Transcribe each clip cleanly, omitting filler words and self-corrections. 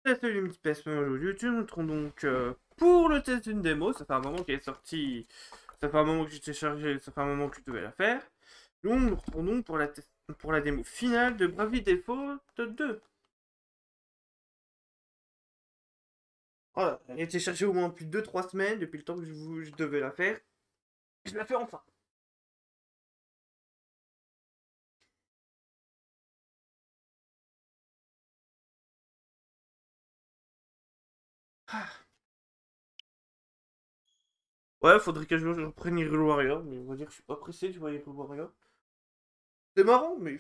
Salut mes petits PSP aujourd'hui, nous nous retrouvons donc pour le test d'une démo. Ça fait un moment qu'elle est sortie, ça fait un moment que j'ai téléchargé, ça fait un moment que je devais la faire. Donc nous nous retrouvons donc pour la démo finale de Bravely Default 2. Voilà, elle a téléchargée au moins plus de 2-3 semaines depuis le temps que je devais la faire. Je la fais enfin. Ah. Ouais, faudrait que je reprenne Hyrule Warrior, mais on va dire que je suis pas pressé de jouer à Hyrule Warrior. C'est marrant, mais...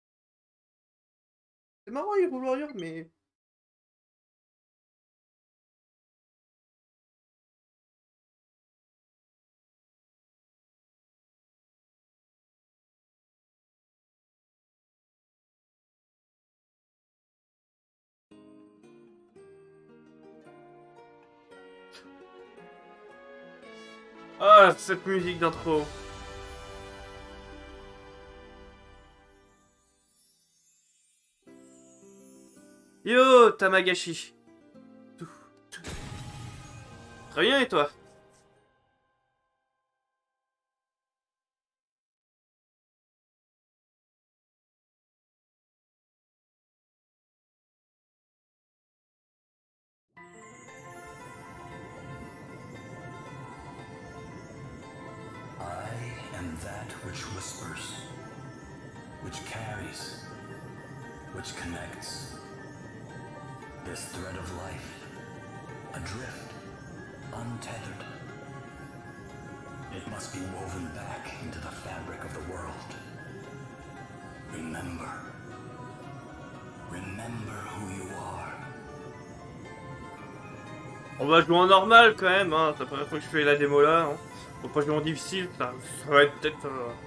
C'est marrant Hyrule Warrior, mais... Ah, cette musique d'intro. Yo, Tamagashi. Tout, tout. Très bien, et toi? I am that which whispers, which carries, which connects. This thread of life, adrift, untethered. It must be woven back into the fabric of the world. Remember. Remember who you are. On va jouer en normal quand même, hein. C'est la première fois que je fais la démo là. Hein. Faut pas jouer en difficile, ça va être peut-être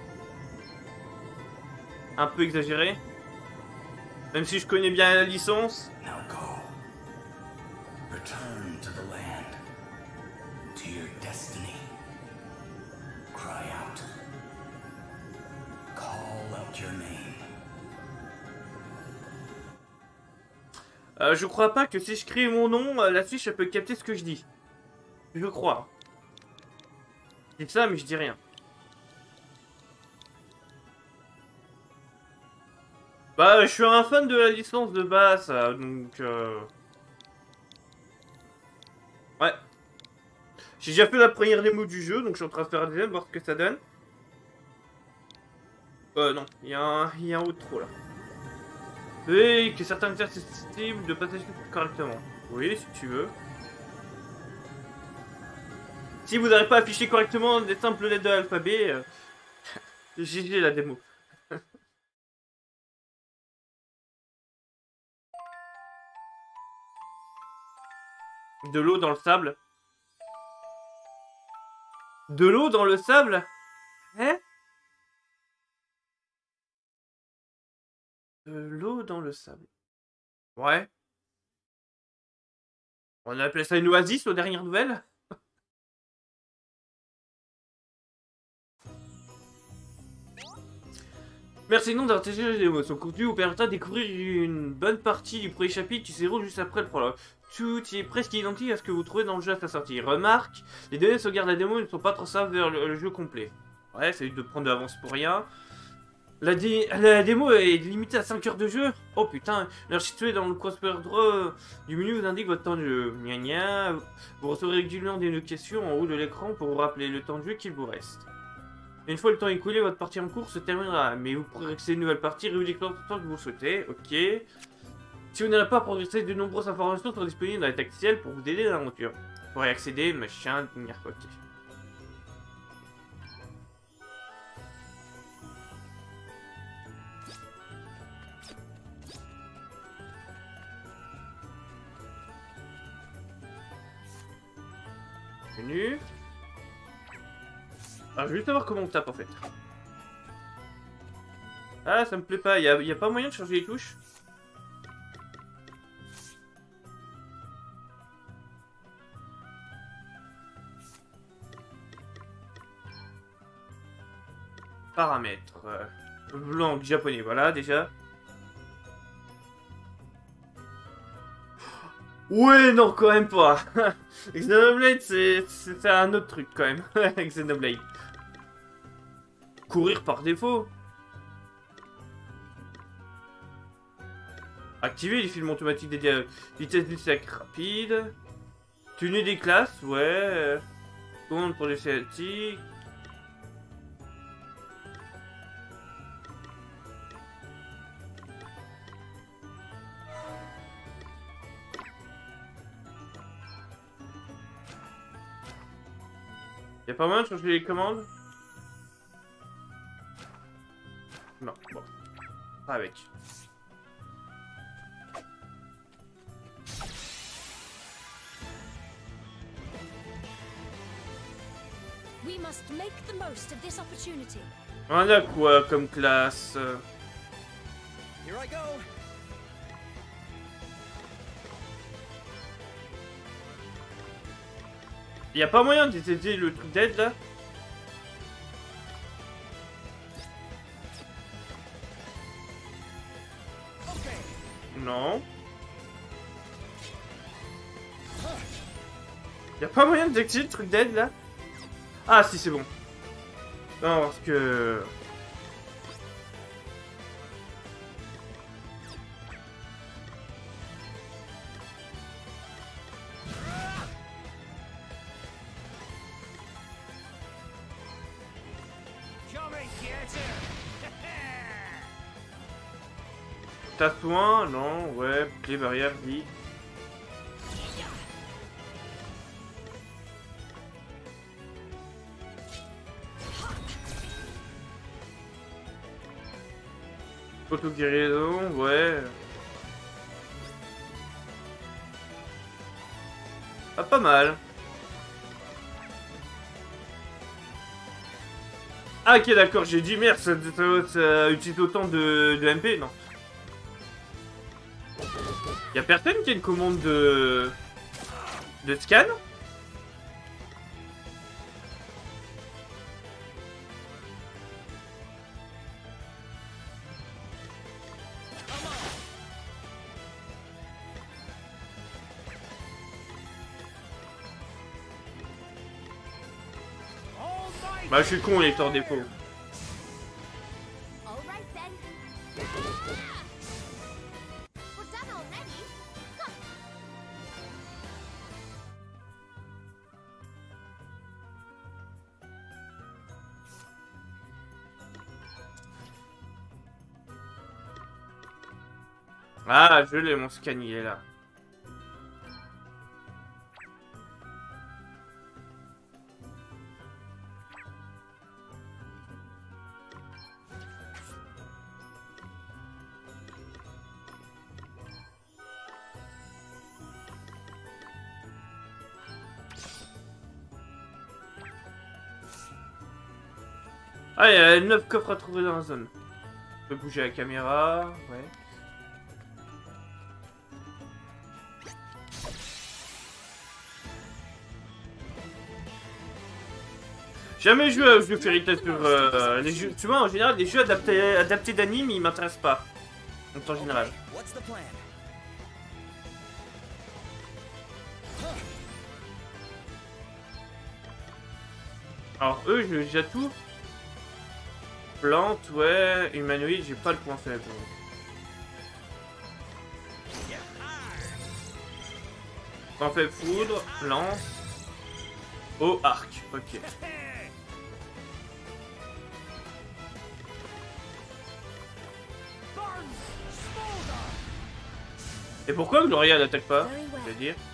un peu exagéré. Même si je connais bien la licence. Now go. Return to the land. To your destiny. Cry out. Call out your name. Je crois pas que si je crie mon nom, la fiche elle peut capter ce que je dis. Je crois. Je dis ça, mais je dis rien. Bah, je suis un fan de la licence de base, donc... Ouais. J'ai déjà fait la première démo du jeu, donc je suis en train de faire la deuxième, voir ce que ça donne. Non, il y a un outro là. Et que certains exercices susceptibles de passer correctement. Oui, si tu veux. Si vous n'arrivez pas à afficher correctement des simples lettres de l'alphabet, GG la démo. De l'eau dans le sable. De l'eau dans le sable? Hein? De l'eau dans le sable. Ouais. On a appelé ça une oasis aux dernières nouvelles. Merci non d'avoir téléchargé la démo. Son contenu vous permettra de découvrir une bonne partie du premier chapitre qui se déroule juste après le prologue. Tout est presque identique à ce que vous trouvez dans le jeu à sa sortie. Remarque, les données de sauvegarde de la démo ne sont pas transférables vers le jeu complet. Ouais, ça évite de prendre de l'avance pour rien. La démo est limitée à 5 heures de jeu. Oh putain, l'heure située dans le crossbar droit du menu vous indique votre temps de jeu. Gna gna. Vous recevrez régulièrement des notifications en haut de l'écran pour vous rappeler le temps de jeu qu'il vous reste. Une fois le temps écoulé, votre partie en cours se terminera, mais vous pourrez accéder à une nouvelle partie régulièrement autant que vous le souhaitez. Ok. Si vous n'avez pas progressé, de nombreuses informations sont disponibles dans les textes ciel pour vous aider dans l'aventure. Vous pourrez accéder, machin, ok. Menu. Alors, je vais juste savoir comment on tape en fait. Ah, ça me plaît pas. Y a pas moyen de changer les touches? Paramètres. Langue japonais, voilà déjà. Ouais, non, quand même pas. Xenoblade, c'est un autre truc quand même. Xenoblade. Courir par défaut. Activer les films automatiques des dialogues. Vitesse du sac rapide. Tenue des classes, ouais. Compte pour les cinématiques. Y'a pas moyen de changer les commandes? Non, bon. Pas avec. We must make the most of this opportunity. On a quoi comme classe? Here I go. Y'a pas moyen d'essayer le truc d'aide là? Non. Y'a pas moyen d'activer le truc d'aide là? Ah si c'est bon. Non parce que... T'as soin? Non, ouais, clé barrière, vide. Auto-guérison, ouais. Ah, pas mal. Ah, ok, d'accord, j'ai dit merde, ça utilise autant de MP, non. Y'a personne qui a une commande de scan? Bah je suis con, il est hors dépôt. Ah, je l'ai, mon scan, il est là. Ah, il y a 9 coffres à trouver dans la zone. Je peux bouger la caméra, ouais. Jamais joué à jeu Fairy Tail sur les jeux. Tu vois, en général, les jeux adaptés d'anime, ils m'intéressent pas. En temps général. Alors, eux, j'ai déjà tout. Plante, ouais. Humanoïde, j'ai pas le point faible. Point faible, foudre, lance. Oh, arc, ok. Et pourquoi Gloria n'attaque pas? Je veux dire.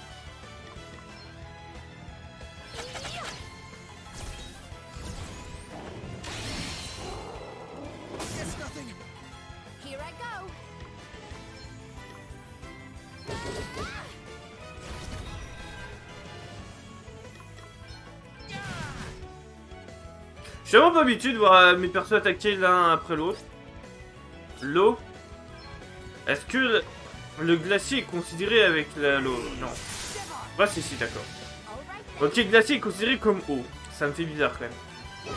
Je suis vraiment pas habitué de voir mes persos attaquer l'un après l'autre. L'eau. Est-ce que le glacier est considéré avec l'eau? Non. Bah si, si, d'accord. Ok, glacier est considéré comme eau. Ça me fait bizarre quand même.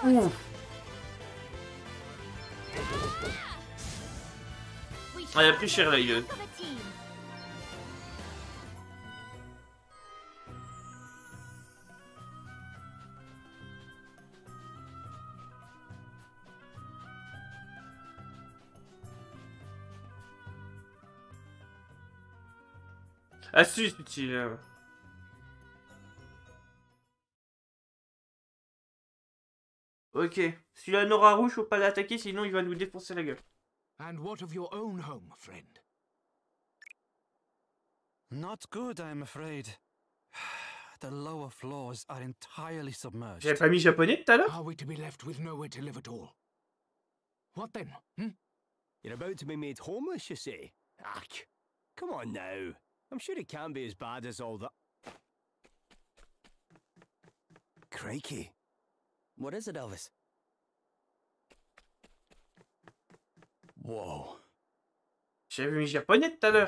Ouf. Ah, il a pris cher là, il est. Astuce utile. Ok. Celui-là, Nora Rouge, faut pas l'attaquer, sinon il va nous défoncer la gueule. And what of your own home, friend? Not good, I'm afraid. The lower floors are entirely submerged. J'avais pas mis japonais tout à l'heure? Are we to be left with nowhere to live at all? What then? You're about to be made homeless, you say? Ah, come on now. I'm sure it can't be as bad as all that. Crikey. What is it, Elvis? Whoa. J'avais mis japonais tout à l'heure.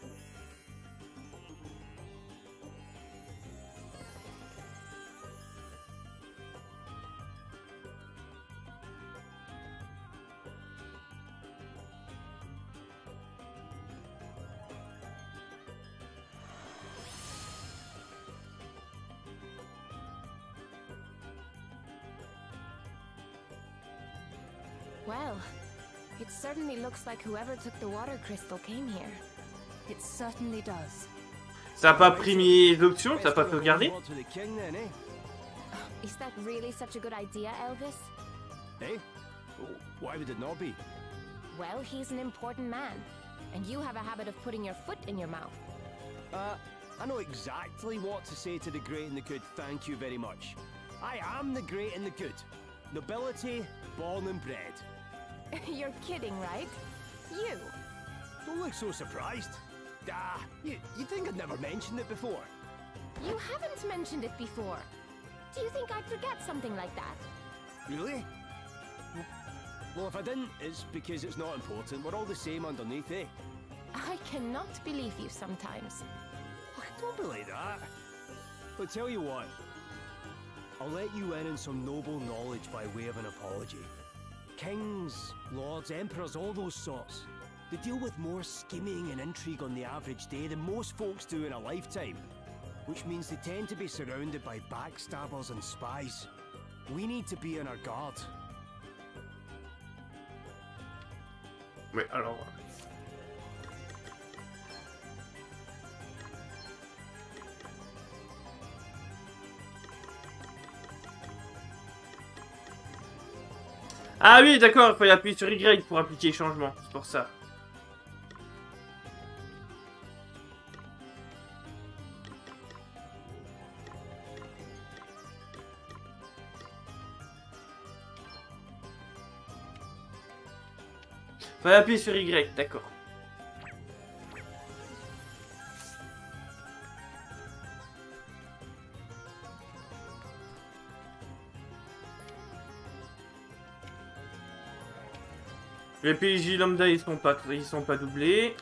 Well, it certainly looks like whoever took the water crystal came here. It certainly does. Ça a pas pris mes options, ça a pas sauvegardé. Is that really such a good idea, Elvis? Eh? Why would it not be? Well, he's an important man, and you have a habit of putting your foot in your mouth. I know exactly what to say to the great and the good, thank you very much. I am the great and the good. Nobility, born and bred. You're kidding, right? You? Don't look so surprised. You think I'd never mentioned it before? You haven't mentioned it before. Do you think I'd forget something like that? Really? Well, if I didn't, it's because it's not important. We're all the same underneath, eh? I cannot believe you sometimes. Don't be like that. But tell you what, I'll let you in on some noble knowledge by way of an apology. Kings, lords, emperors, all those sorts. They deal with more scheming and intrigue on the average day than most folks do in a lifetime. Which means they tend to be surrounded by backstabbers and spies. We need to be on our guard. Mais alors... Ah oui, d'accord, il faut appuyer sur Y pour appliquer les changements, c'est pour ça. Faut appuyer sur Y, d'accord. Les PJ lambda ils sont pas doublés.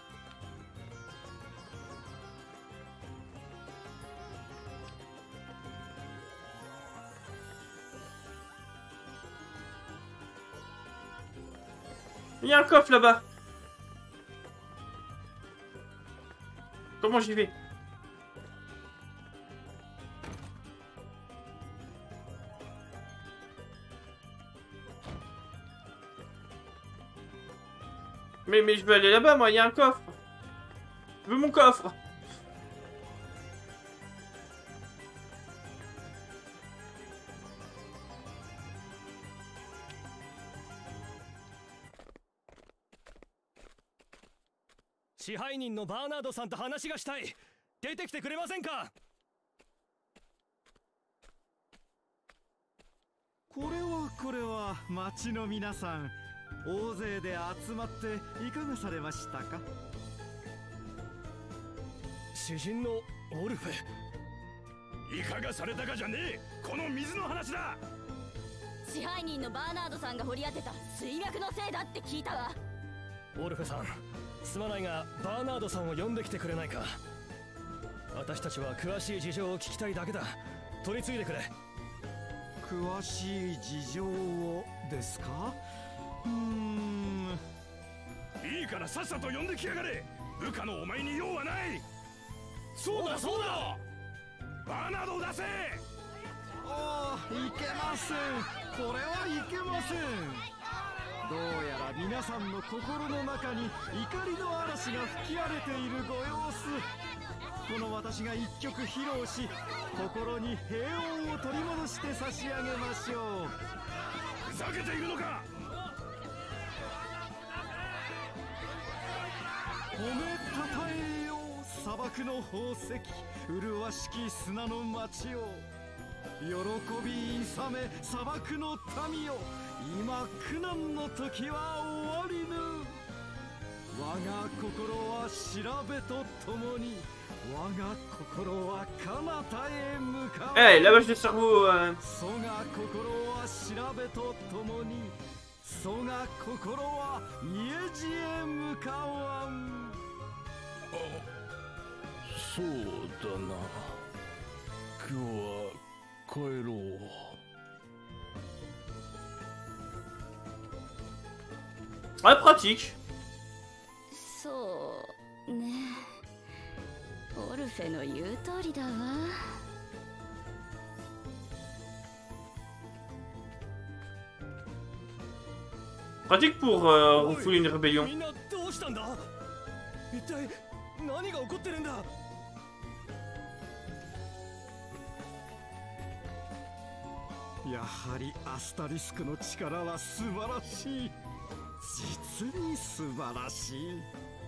Il y a un coffre là-bas. Comment j'y vais? Mais je veux aller là-bas, moi, il y a un coffre. Je veux mon coffre. 支配人のバーナードさんと話がしたい。出てきてくれませんか？ これは町の皆さん、大勢で集まっていかがされましたか？ 詩人のオルフェ。いかがされたかじゃねえ。この水の話だ。 支配人のバーナードさんが掘り当てた水脈のせいだって聞いたわ。 オルフェさん、すまないがバーナードさんを呼んできてくれないか。私たちは詳しい事情を聞きたいだけだ。取り次いでくれ。 詳しい事情をですか？ いいからさっさと呼んできやがれ。部下のお前に用はない。そうだそうだ、バーナードを出せ。 ああ、いけません。これはいけません。どうやら皆さんの心の中に怒りの嵐が吹き荒れているご様子。この私が一曲披露し、心に平穏を取り戻して差し上げましょう。 ふざけているのか。 褒めたたえよう砂漠の宝石、麗しき砂の町を。喜び勇め砂漠の民よ、今苦難の時は終わりぬ。我が心は調べとともに、我が心は彼方へ向かう。 Eh, lavage de cerveau. そが心は調べとともに、そが心は家路へ向かわん。 そうだな。今日は帰ろう。 Ah, pratique. そうね。オルフェの言う通りだわ。 Pratique pour refouler une rébellion. みんなどうしたんだ。一体何が起こってるんだ。 やはりアスタリスクの力は素晴らしい。実に素晴らしい。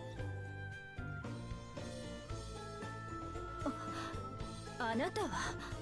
あなたは。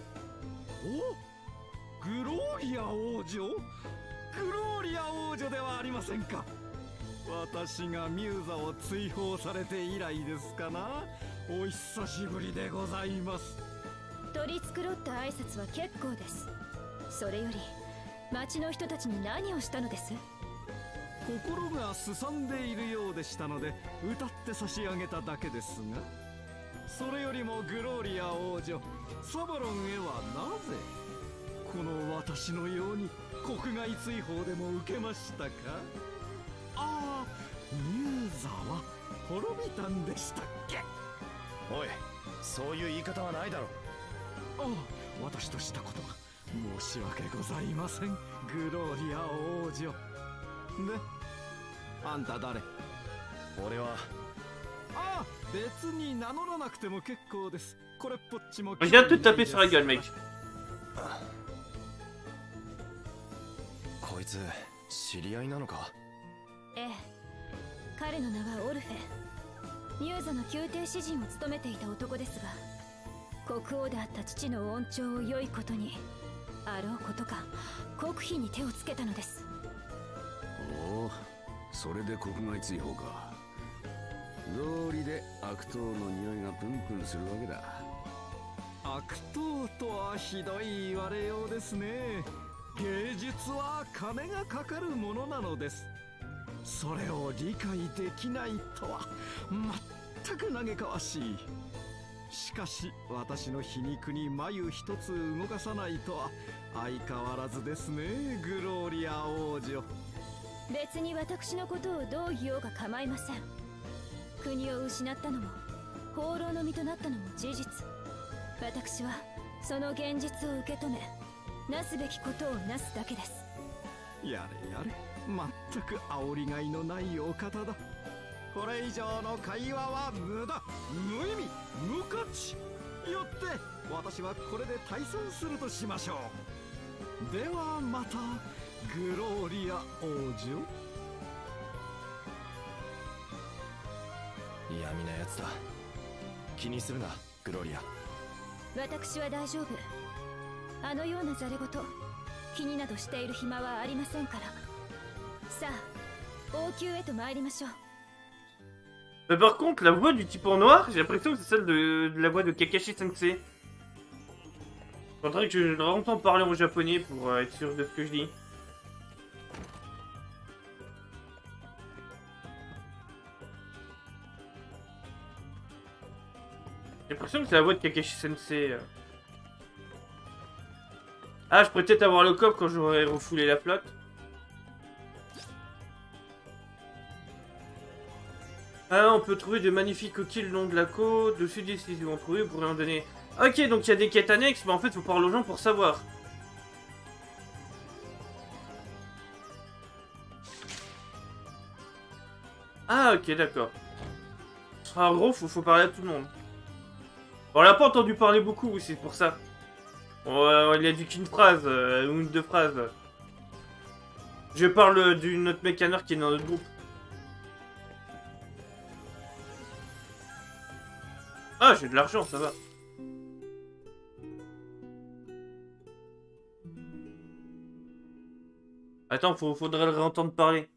お、グローリア王女。グローリア王女ではありませんか。私がミューザを追放されて以来ですかな。お久しぶりでございます。 取り繕った挨拶は結構です。それより町の人たちに何をしたのです？ 心がすさんでいるようでしたので歌って差し上げただけですが、それよりもグローリア王女、サバロンへはなぜこの私のように国外追放でも受けましたか？ああ、ミューザは滅びたんでしたっけ？ おい、そういう言い方はないだろう。 ああ、私としたことが申し訳ございません、グローリア王女。で、あんた誰？ 俺は。 ああ、別に名乗らなくても結構です。これっぽっちも。 Je viens de te taper sur la gueule, mec. こいつ知り合いなのか？ ええ、彼の名はオルフェ。ミューザの宮廷詩人を務めていた男ですが、国王であった父の恩寵を良いことに、あろうことか国費に手をつけたのです。 おお、それで国外追放か。道理で悪党の匂いがプンプンするわけだ。 悪党とはひどい言われようですね。芸術は金がかかるものなのです。それを理解できないとは全く嘆かわしい。しかし私の皮肉に眉一つ動かさないとは相変わらずですね、グローリア王女。 別に私のことをどう言おうが構いません。国を失ったのも放浪の身となったのも事実。私はその現実を受け止め、なすべきことをなすだけです。 やれやれ、全く煽りがいのないお方だ。これ以上の会話は無駄、無意味、無価値。よって私はこれで退散するとしましょう。ではまた、グローリア王女。 嫌味なやつだ。気にするな、グローリア。 私は大丈夫。あのようなざれ言、気になどしている暇はありませんから。さあ、王宮へと参りましょう。 Par contre, la voix du type en noir, j'ai l'impression que c'est celle de la voix de Kakashi Sensei. Faudrait que je l'entends parler en japonais pour être sûr de ce que je dis. J'ai l'impression que c'est la voix de Kakashi Sensei. Ah, je pourrais peut-être avoir le coffre quand j'aurai refoulé la flotte. Ah, on peut trouver de magnifiques coquilles le long de la côte. Le sud ici, ils vont trouver, vous pourrez en donner. Ok, donc il y a des quêtes annexes, mais en fait, faut parler aux gens pour savoir. Ah, ok, d'accord. En gros, faut parler à tout le monde. On l'a pas entendu parler beaucoup, c'est pour ça. Ouais, il a dit qu'une phrase, ou deux phrases. Je parle d'une autre mécaneur qui est dans notre groupe. Ah, j'ai de l'argent, ça va. Attends, faudrait le réentendre parler.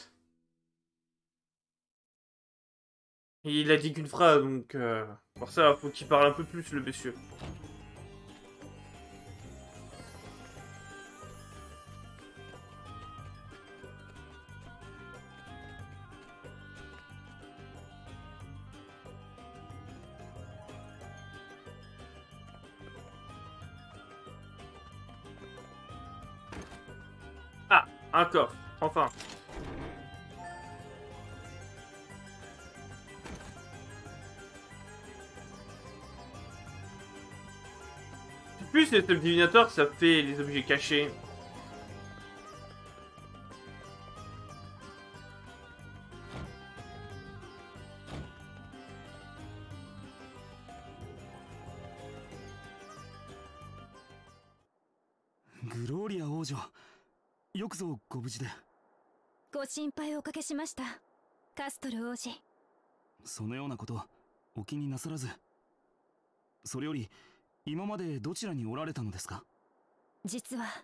Il a dit qu'une phrase, donc pour ça, faut qu'il parle un peu plus, le monsieur. Ah, un coffre, enfin. Plus les top divinateurs, ça fait les objets cachés. Gloria 王女、よくぞご無事で。 ご心配をおかけしました、カストル王子。 そのようなことお気になさらず。それより今までどちらにおられたのですか？ 実は。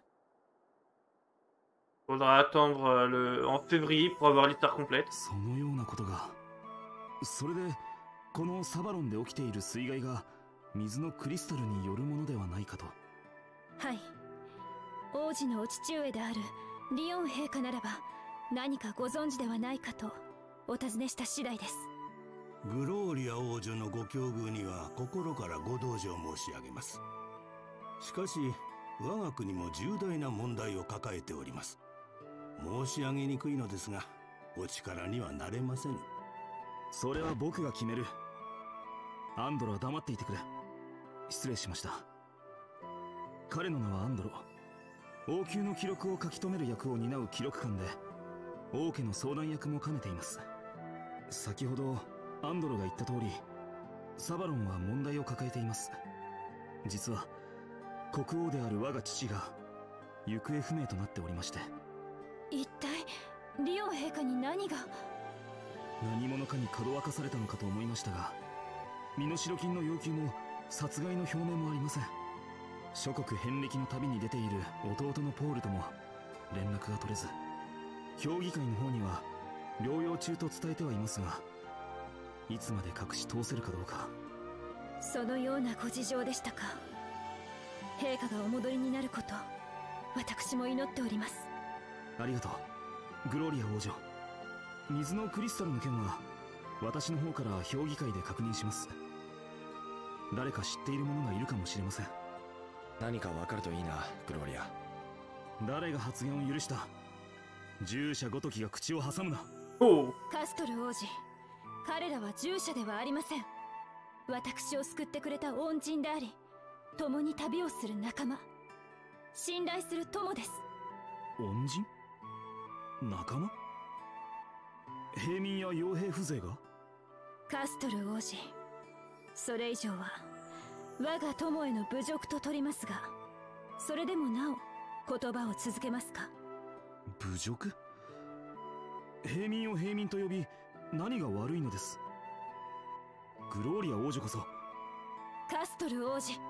Faudra attendre en février pour avoir l'histoire complète. そのようなことが。それでこのサバロンで起きている水害が水のクリスタルによるものではないかと。 はい。王子のお父上であるリオン陛下ならば何かご存知ではないかとお尋ねした次第です。 グローリア王女のご境遇には心からご同情申し上げます。しかし我が国も重大な問題を抱えております。申し上げにくいのですがお力にはなれませぬ。 それは僕が決める。アンドロは黙っていてくれ。失礼しました。彼の名はアンドロ。王宮の記録を書き留める役を担う記録官で王家の相談役も兼ねています。先ほどアンドロが言った通りサバロンは問題を抱えています。実は国王である我が父が行方不明となっておりまして。 一体リオン陛下に何が？ 何者かにかどわかされたのかと思いましたが、身代金の要求も殺害の表明もありません。諸国遍歴の旅に出ている弟のポールとも連絡が取れず、評議会の方には療養中と伝えてはいますが、いつまで隠し通せるかどうか。 そのようなご事情でしたか。陛下がお戻りになること私も祈っております。 ありがとうグローリア王女。水のクリスタルの件は私の方から評議会で確認します。誰か知っている者がいるかもしれません。 何か分かるといいな、グローリア。 誰が発言を許した？従者ごときが口を挟むな。 カストル王子、彼らは従者ではありません。私を救ってくれた恩人であり、共に旅をする仲間、信頼する友です。 恩人？仲間？平民や傭兵風情が？ カストル王子、それ以上は我が友への侮辱と取りますが、それでもなお言葉を続けますか？ 侮辱？平民を平民と呼び何が悪いのです？グローリア王女こそ。 カストル王子。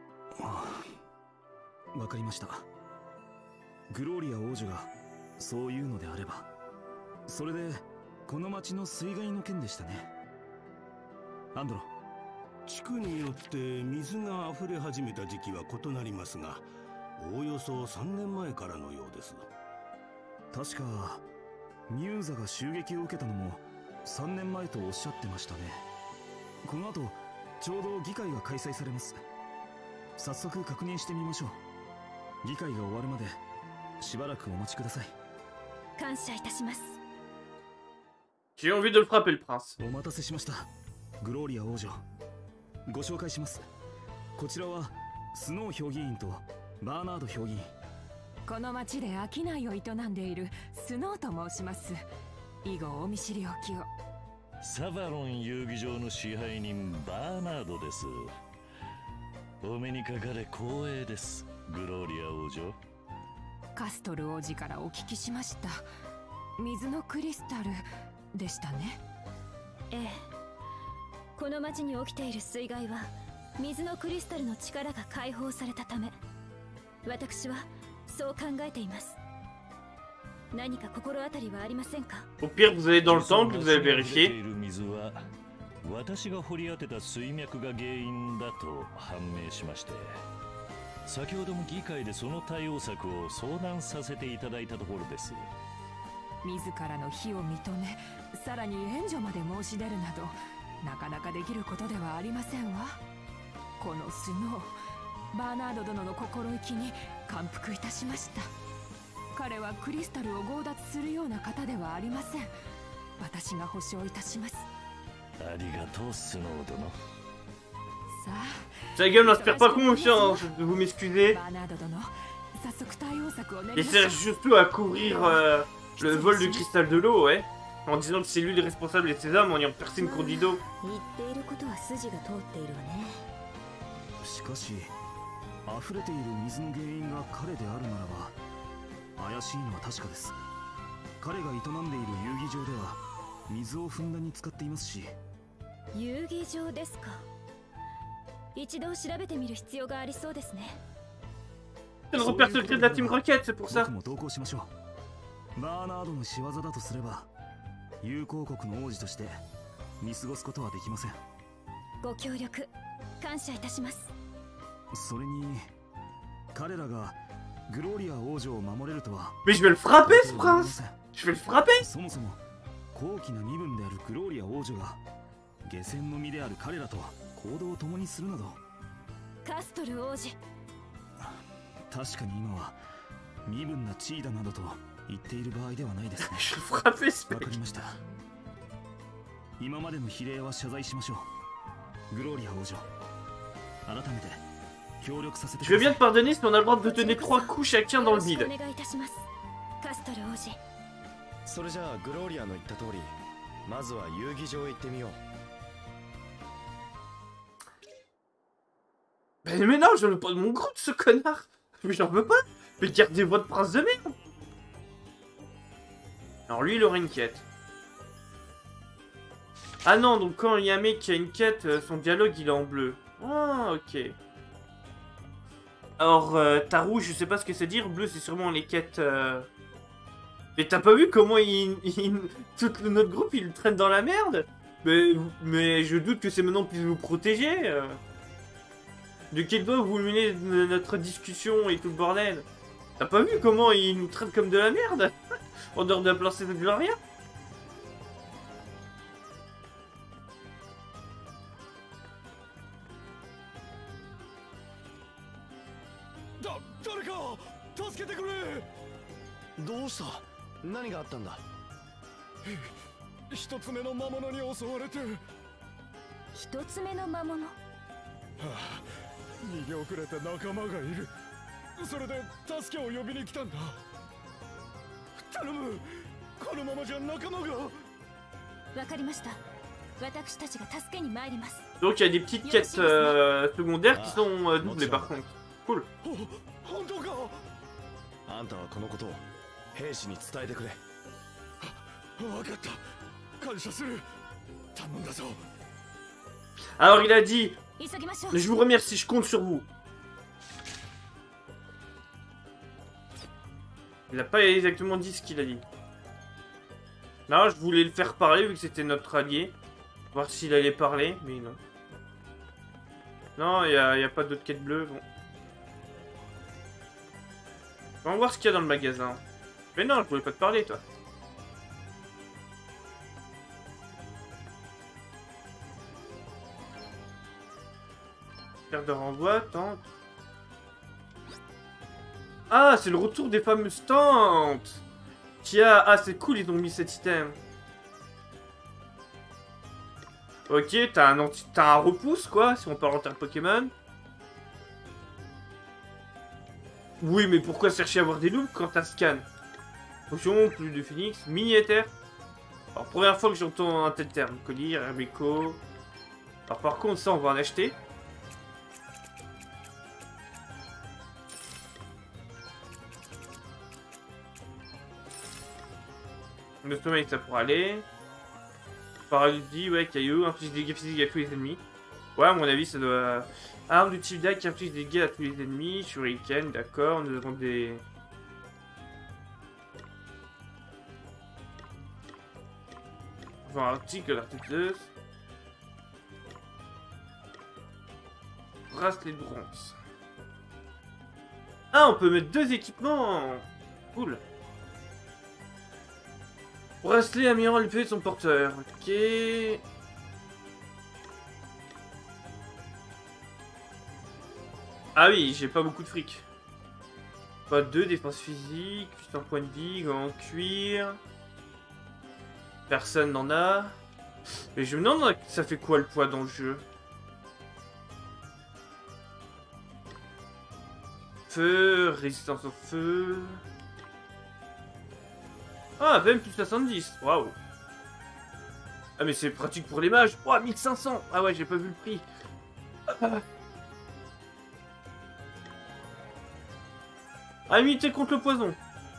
わかりました。グローリア王女がそういうのであれば。それでこの町の水害の件でしたね。アンドロ。 地区によって水が溢れ始めた時期は異なりますが、おおよそ3年前からのようです。 確かミューザが襲撃を受けたのも3年前とおっしゃってましたね。この後ちょうど議会が開催されます。早速確認してみましょう。 議会が終わるまでしばらくお待ちください。 感謝いたします。 J'ai envie de le frapper, le prince. お待たせしました。グローリア王女。ご紹介します。こちらはスノー評議員とバーナード評議員。 この町で商いを営んでいるスノーと申します。以後お見知りおきを。 サバロン遊技場の支配人バーナードです。お目にかかれ光栄です、グローリア王女。 カストル王子からお聞きしました。水のクリスタルでしたね。 ええ、この町に起きている水害は水のクリスタルの力が解放されたため、私はそう考えています。何か心当たりはありませんか？ Au pire, vous allez dans le temple, vous allez vérifier. 水は私が掘り当てた水脈が原因だと判明しまして、先ほども議会でその対応策を相談させていただいたところです。 自らの非を認め、さらに援助まで申し出るなど、なかなかできることではありませんわ。このスノー、バーナード殿の心意気に感服いたしました。彼はクリスタルを強奪するような方ではありません。私が保証いたします。 ありがとう、スノー殿。 さあ、 Sa gueule m'inspire pas confiance, vous m'excusez. バーナード殿、早速対応策を練 Il りましょう。 sert surtout à couvrir le vol du cristal de l'eau, ouais. En disant que c'est lui le responsable de ces hommes, en ayant percé une conduite d'eau. 言っていることは筋が通っているわね。 しかし溢れている水の原因が彼であるならば怪しいのは確かです。彼が営んでいる遊技場では水をふんだんに使っていますし。 遊技場ですか。一度調べてみる必要がありそうですね。 C'est le repère secret de la Team Rocket, c'est pour ça. 僕も同行しましょう。バーナードの仕業だとすれば友好国の王子として見過ごすことはできません。 ご協力感謝いたします。 それに彼らがグローリア王女を守れるとは。 Mais je vais le frapper, ce prince. Je vais le frapper. そもそも高貴な身分であるグローリア王女が下船の身である彼らと行動を共にするなど。 カストル王子、 確かに今は身分な地位だなどと言っている場合ではないですね。わかりました。今までの非礼は謝罪しましょう。グローリア王女、改めて協力させてください。 Je veux bien te pardonner si on a le droit de te donner 3 coups chacun dans le vide. お願いいたします。カストル王子。 それじゃあグローリアの言った通り、まずは遊技場へ行ってみよう。 Mais non, je veux pas de mon groupe, ce connard. Mais j'en veux pas. Mais gardez votre prince de merde. Alors lui, il aurait une quête. Ah non, donc quand il y a un mec qui a une quête, son dialogue, il est en bleu. Ah, ok. Alors, t'as rouge, je sais pas ce que c'est dire. Bleu, c'est sûrement les quêtes... Mais t'as pas vu comment tout notre groupe, il traîne dans la merde? Mais je doute que c'est maintenant qu'il vous protéger. De quel doigt vous menez notre discussion et tout le bordel? T'as pas vu comment il nous traite comme de la merde? En dehors de la Princesse Gloria? Oneつ目の魔物に襲われて。 一つ目の魔物。 逃げ遅れた仲間がいる。それで助けを呼びに来たんだ。頼む、このままじゃ仲間が。 わかりました。私たちが助けに参ります。 Donc il y a des petites quêtes secondaires qui sont doublées par contre. Cool. 本当か。 あんたはこのことを兵士に伝えてくれ。 わかった。感謝する。頼んだぞ。 Alors il a dit, je vous remercie, je compte sur vous. Il a pas exactement dit ce qu'il a dit. Là, je voulais le faire parler vu que c'était notre allié. Voir s'il allait parler, mais non. Non, il y a pas d'autres quêtes bleues, bon. On va voir ce qu'il y a dans le magasin. Mais non, je voulais pas te parler, toi. Carte de renvoi, attends. Ah, c'est le retour des fameuses tentes. Tiens, ah c'est cool, ils ont mis cet item. Ok, t'as un repousse quoi, si on parle en termes Pokémon. Oui, mais pourquoi chercher à avoir des loups quand t'as scan? Potion, plus de phoenix, mini-éther. Alors, première fois que j'entends un tel terme. Collier, Herbico. Alors, par contre, ça, on va en acheter. Le sommeil, ça pourra aller. Paralysie, ouais, caillou, inflige des dégâts physiques à tous les ennemis. Ouais, à mon avis, ça doit... Arme du type d'Ac qui inflige des dégâts à tous les ennemis. Shuriken, d'accord, nous avons des... Enfin, article, l'article. Bracelet de bronze. Ah, on peut mettre 2 équipements. Cool. Bracelet améliorant l'épée de son porteur. Ok. Ah oui, j'ai pas beaucoup de fric. Pas 2, défense physique, 800 points de vie, gants en cuir. Personne n'en a. Mais je me demande ça fait quoi le poids dans le jeu. Feu, résistance au feu. Ah, même plus 70. Waouh. Ah, mais c'est pratique pour les mages. Oh, 1500. Ah ouais, j'ai pas vu le prix. Ah, immunité contre le poison.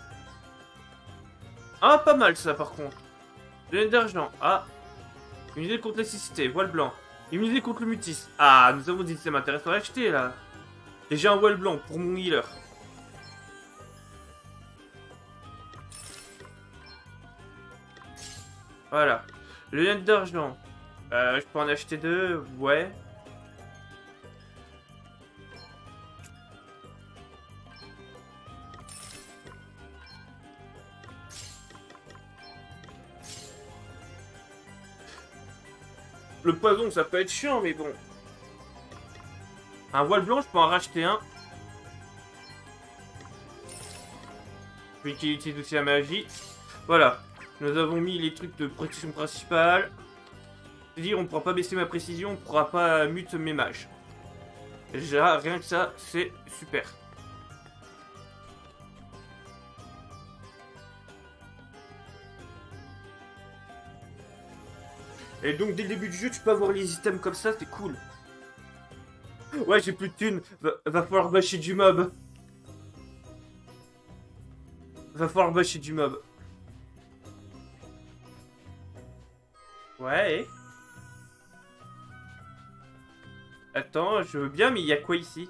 Ah, pas mal ça par contre. Lunette d'argent. Ah. Immunité contre la cécité. Voile blanc. Immunité contre le mutisme. Ah, nous avons dit que ça m'intéresse à l'acheter là. Et j'ai un voile blanc pour mon healer. Voilà. Lunette d'argent. Je peux en acheter 2. Ouais. Le poison, ça peut être chiant, mais bon. Un voile blanc, je peux en racheter un. Puis qui utilise aussi la magie. Voilà. Nous avons mis les trucs de protection principale. C'est-à-dire, on ne pourra pas baisser ma précision, on ne pourra pas mute mes mages. Déjà, rien que ça, c'est super. Et donc, dès le début du jeu, tu peux avoir les items comme ça, c'est cool. Ouais, j'ai plus de thunes. Va falloir bâcher du mob. Va falloir bâcher du mob. Ouais. Attends, je veux bien, mais il y a quoi ici?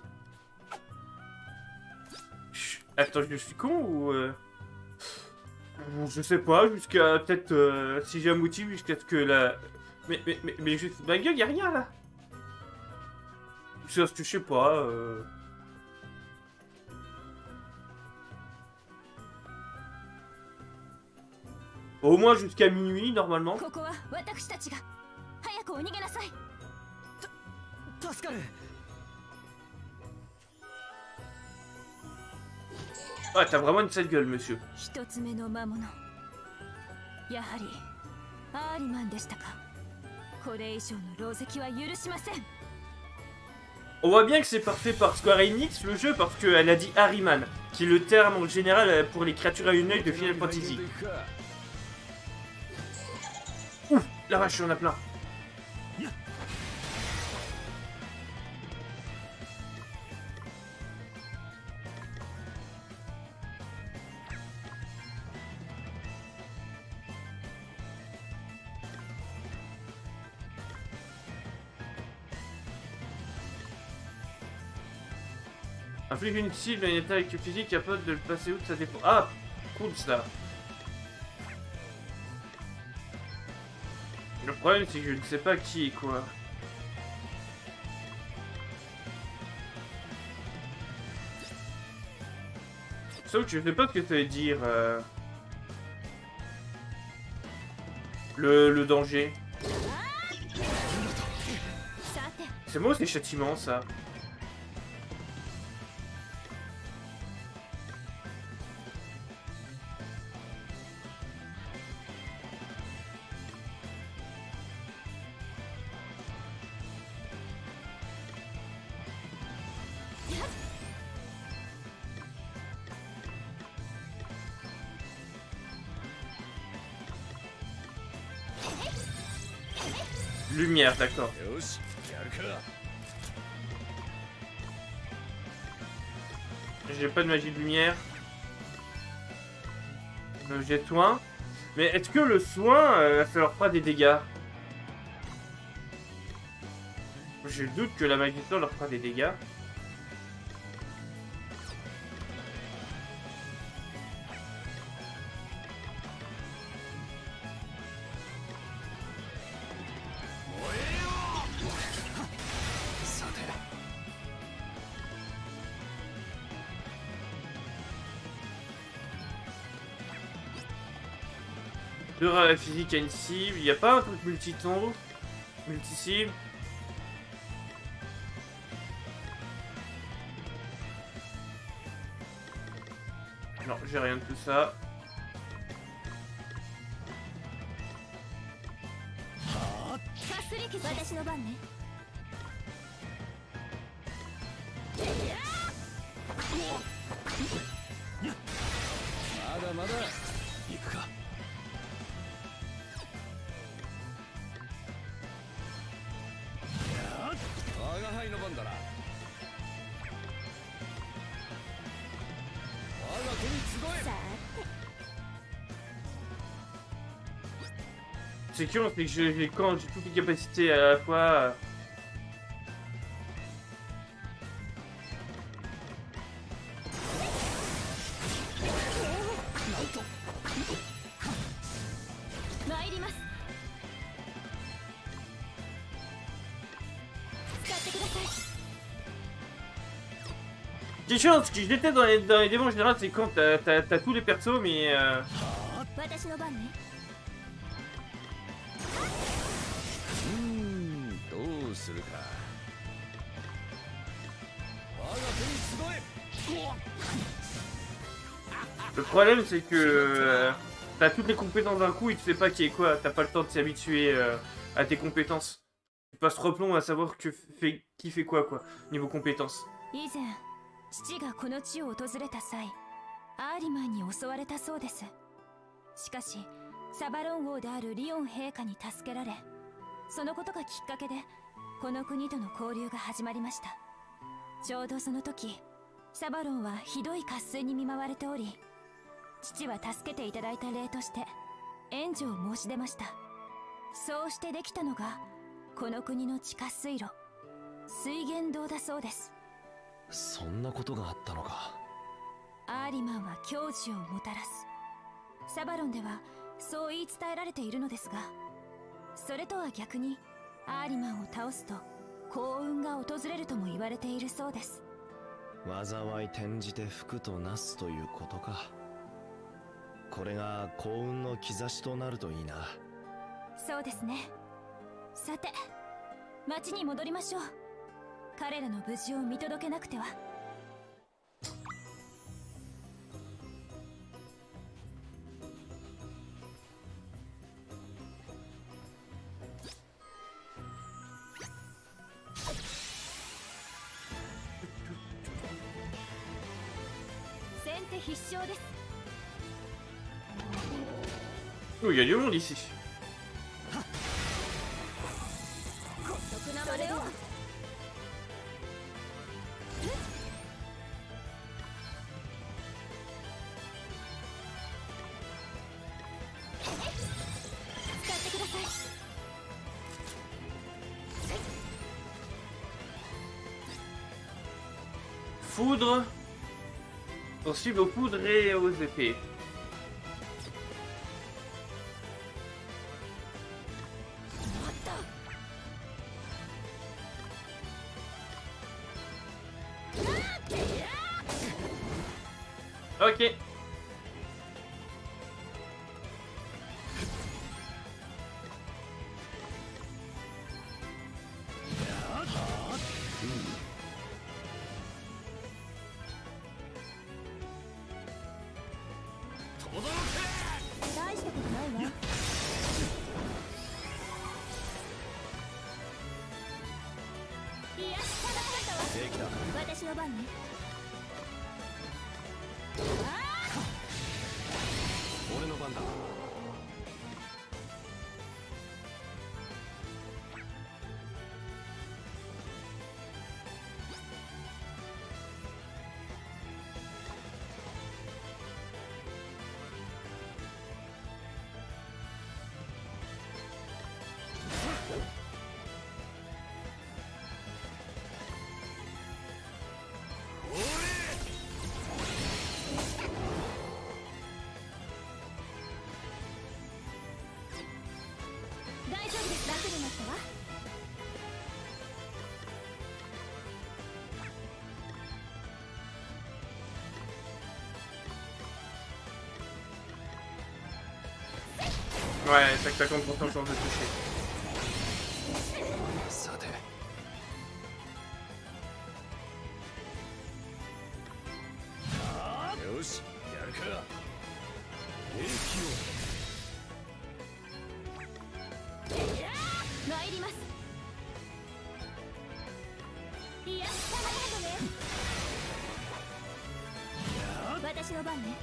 Attends, je suis con ou... Je sais pas, jusqu'à peut-être... si j'ai un motif, jusqu'à ce que la... Mais juste... Ma gueule, y'a rien là. Je sais pas... Au moins jusqu'à minuit, normalement. Ah, t'as vraiment une sale gueule, monsieur. On voit bien que c'est parfait par Square Enix, le jeu, parce qu'elle a dit Harryman, qui est le terme en général pour les créatures à une œil de Final Fantasy. Ouf, la vache, on a plein. Inflige une cible à une attaque physique capable de le passer outre, ça dépend. Ah, cool ça. Le problème c'est que je ne sais pas qui est quoi. Sauf que je ne sais pas ce que ça veut dire. Le danger. C'est moi ou c'est châtiment ça? Lumière, d'accord. J'ai pas de magie de lumière. J'ai soin. Mais est-ce que le soin, ça leur fera des dégâts? J'ai le doute que la magie de soin leur fera des dégâts. À la physique à une cible, il n'y a pas un truc multi-tombe, multi-cible. Non, j'ai rien de tout ça. C'est que c'est que quand j'ai toutes les capacités à la fois. Quelque chose que je déteste dans les démons en général, c'est quand t'as tous les persos, mais le problème c'est que t'as toutes les compétences d'un coup et tu sais pas qui est quoi, t'as pas le temps de s'habituer à tes compétences. Tu passes replomb à savoir qui fait quoi niveau compétences. 父がこの地を訪れた際、アーリマンに襲われたそうです。しかし、サバロン王であるリオン陛下に助けられ、そのことがきっかけで、この国との交流が始まりました。ちょうどその時、サバロンはひどい渇水に見舞われており、父は助けていただいた礼として、援助を申し出ました。そうしてできたのが、この国の地下水路、水源洞だそうです。 そんなことがあったのか。 アーリマンは矜持をもたらす。サバロンではそう言い伝えられているのですが、それとは逆にアーリマンを倒すと幸運が訪れるとも言われているそうです。 災い転じて福となすということか。これが幸運の兆しとなるといいな。 そうですね。さて、町に戻りましょう。彼らの無事を見届けなくては。先手必勝です。 Oh, il y a du monde ici. 得なまでを。 Foudre, sensible aux poudres et aux épées. Ok. Ouais, tac tac, on prend chance de toucher. さて。よし、やるか。兵器参ります。いや、たまやのね。私の番ね。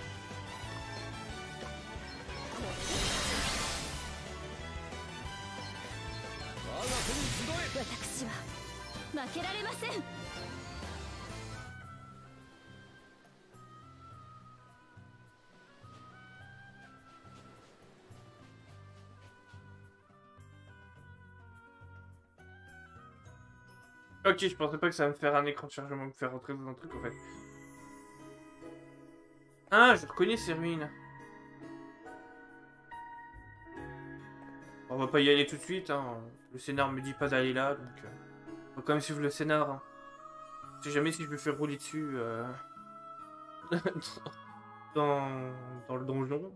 私は負けられません。 Ok, je pensais pas que ça va me faire un écran de chargement, me faire rentrer dans un truc en fait. Ah, je reconnais ces ruines. On va pas y aller tout de suite, hein. Le scénar me dit pas d'aller là, donc on va quand même suivre le scénar. Hein. Je sais jamais si je me fais rouler dessus dans le donjon.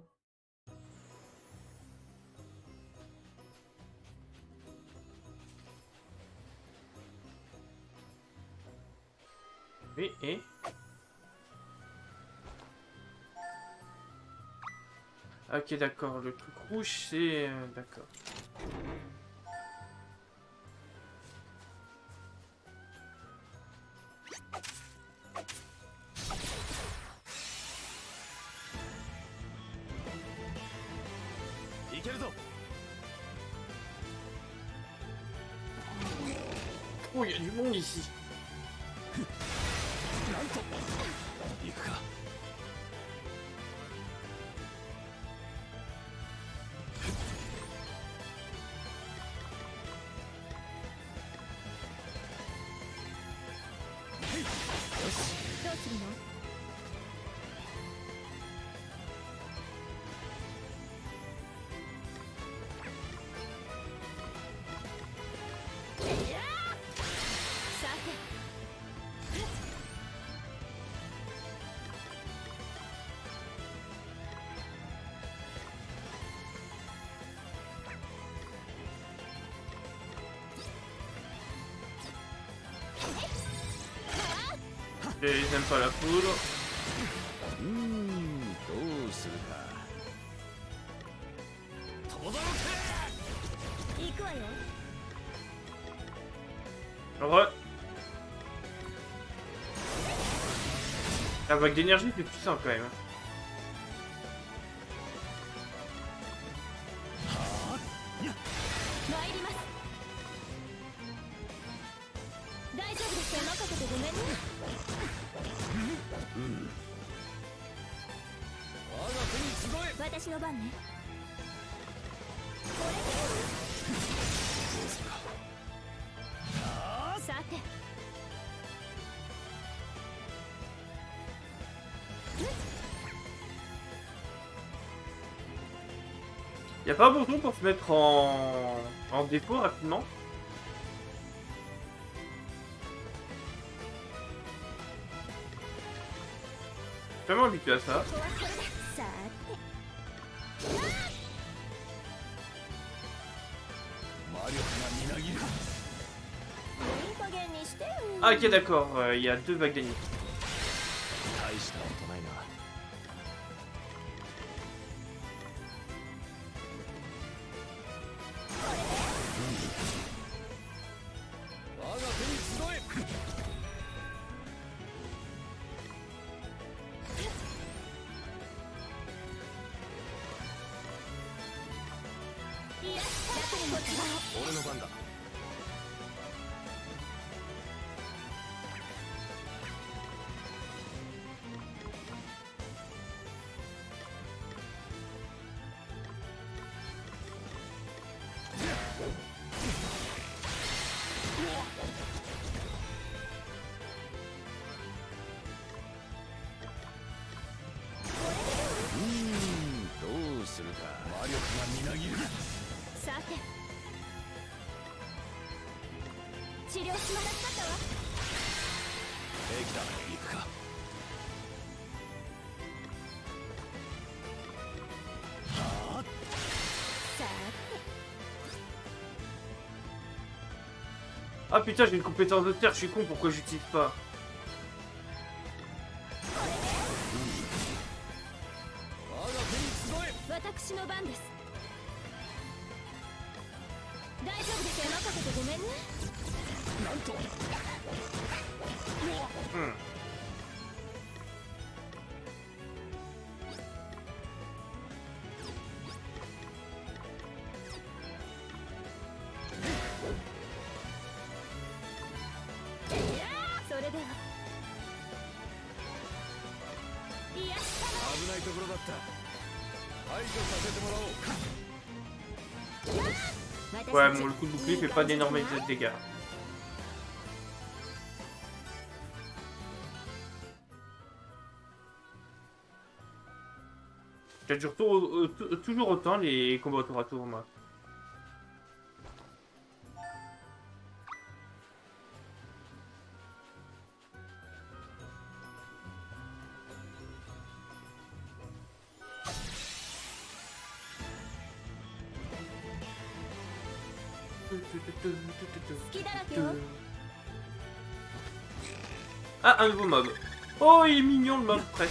Oui, et... Ok, d'accord, le truc rouge, c'est... d'accord. Oh, il y a du monde ici. Et ils n'aiment pas la poudre. Re. La vague d'énergie fait puissant quand même. Y'a pas un bouton pour se mettre en dépôt rapidement? Je suis vraiment habitué à ça. Ah ok d'accord, il y a deux vagues d'ennemis. Ah putain, j'ai une compétence de terre, je suis con, pourquoi j'utilise pas? 私の番です。大丈夫ですよ。任せてごめんね。なんと。それでは。いや、 危ないところだった。排除させてもらおう。 Ouais, bon, le coup de bouclier fait pas d'énormes dégâts. Ça dure toujours autant les combats tour à tour, moi. Ah, un nouveau mob. Oh, il est mignon le mob presque.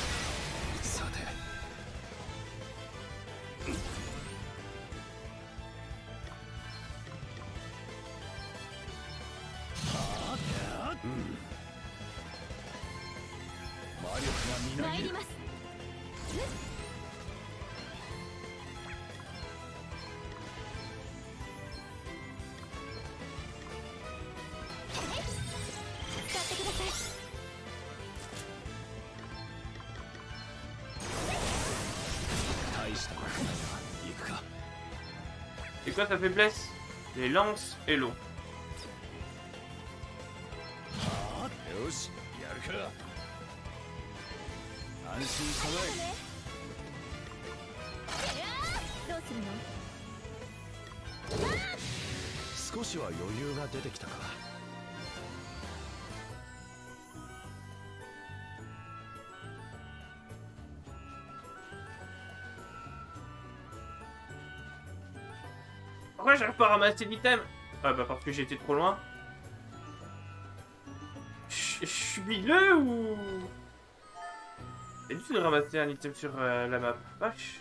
C'est quoi sa faiblesse? Les lances et l'eau. Pourquoi j'arrive pas à ramasser l'item? Ah bah parce que j'étais trop loin. Je suis bileux ou... J'ai dû ramasser un item sur la map. Vache.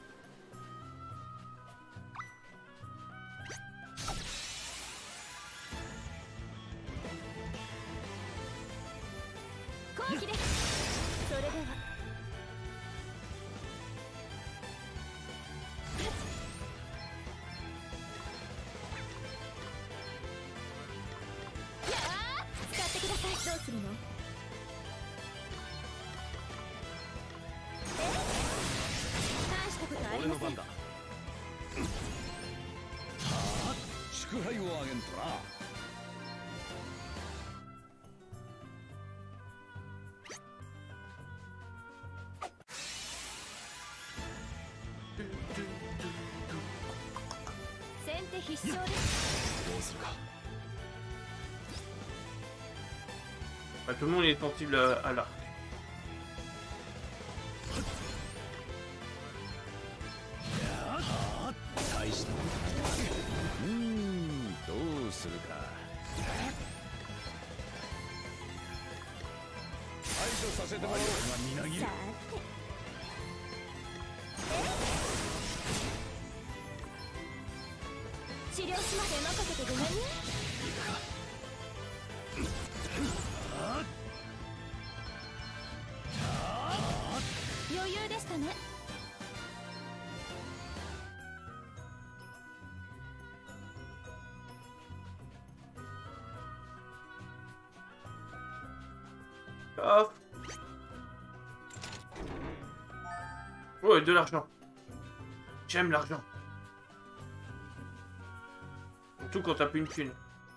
Bah, tout le monde est sensible à l'arc. Hop. Oh, et de l'argent. J'aime l'argent. Surtout quand t'as plus une thune.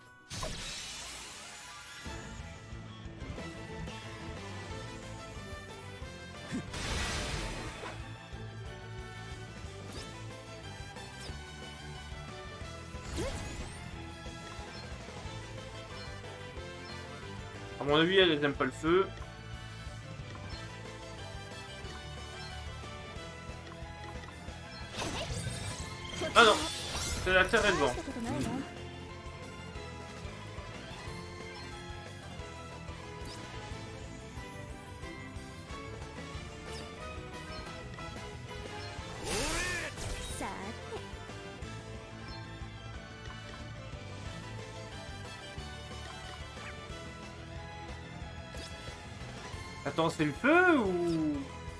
À mon avis, elle n'aime pas le feu. Ah non, c'est la terre et le vent. Attends, c'est le feu ou...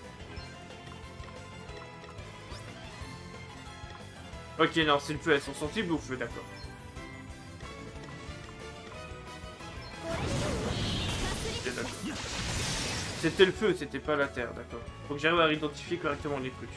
Ok, non, c'est le feu, elles sont sensibles au feu, d'accord. Ok, d'accord. C'était le feu, c'était pas la terre, d'accord. Faut que j'arrive à identifier correctement les trucs.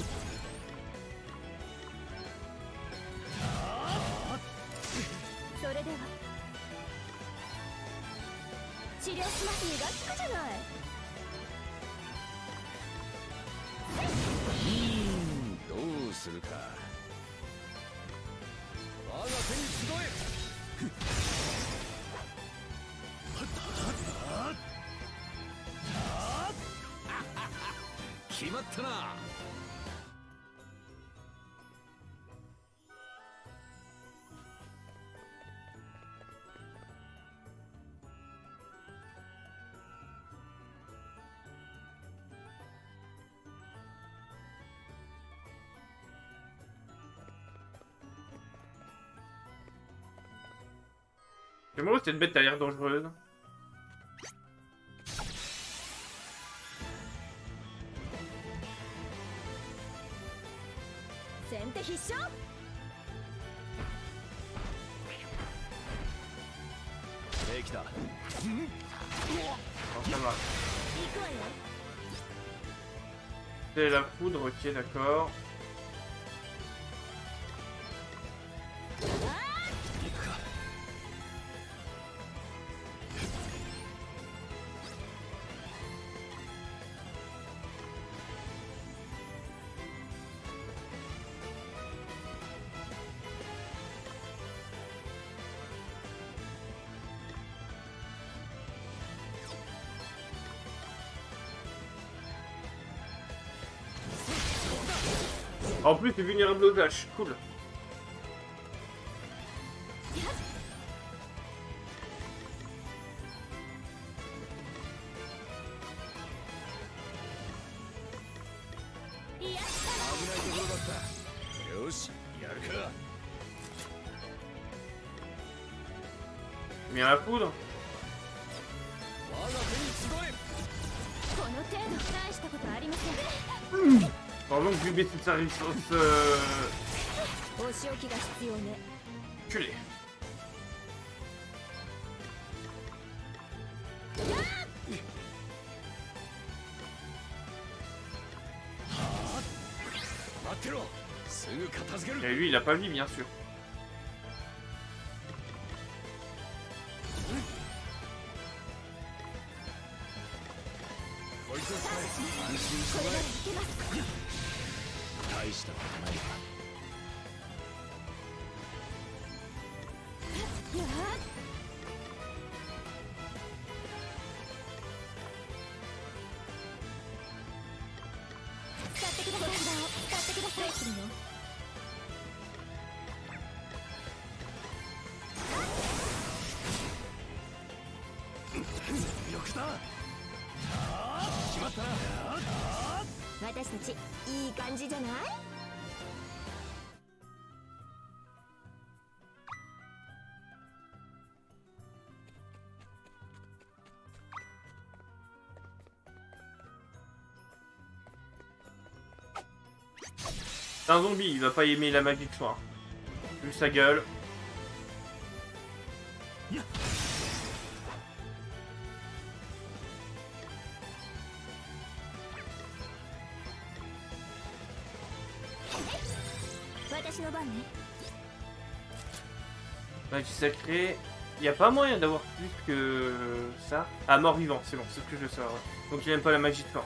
Mais moi, cette bête a l'air dangereuse. Oh, ça va. C'est la poudre, ok, d'accord. En plus, c'est vulnérable aux haches, cool. Mais à la poudre. Pardon, que j'ai baissé sa résistance. Culé. Et lui, il a pas mis, bien sûr. C'est un zombie, il va pas aimer la magie de soin. Vu sa gueule. Magie sacrée. Il n'y a pas moyen d'avoir plus que ça. Ah, mort vivant, c'est bon, c'est ce que je veux savoir. Donc il n'aime pas la magie de soin.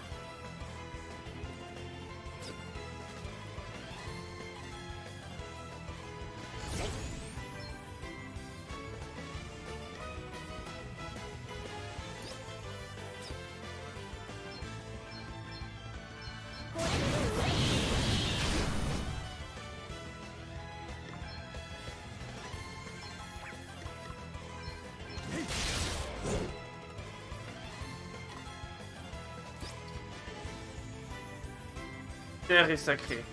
Terre est sacrée.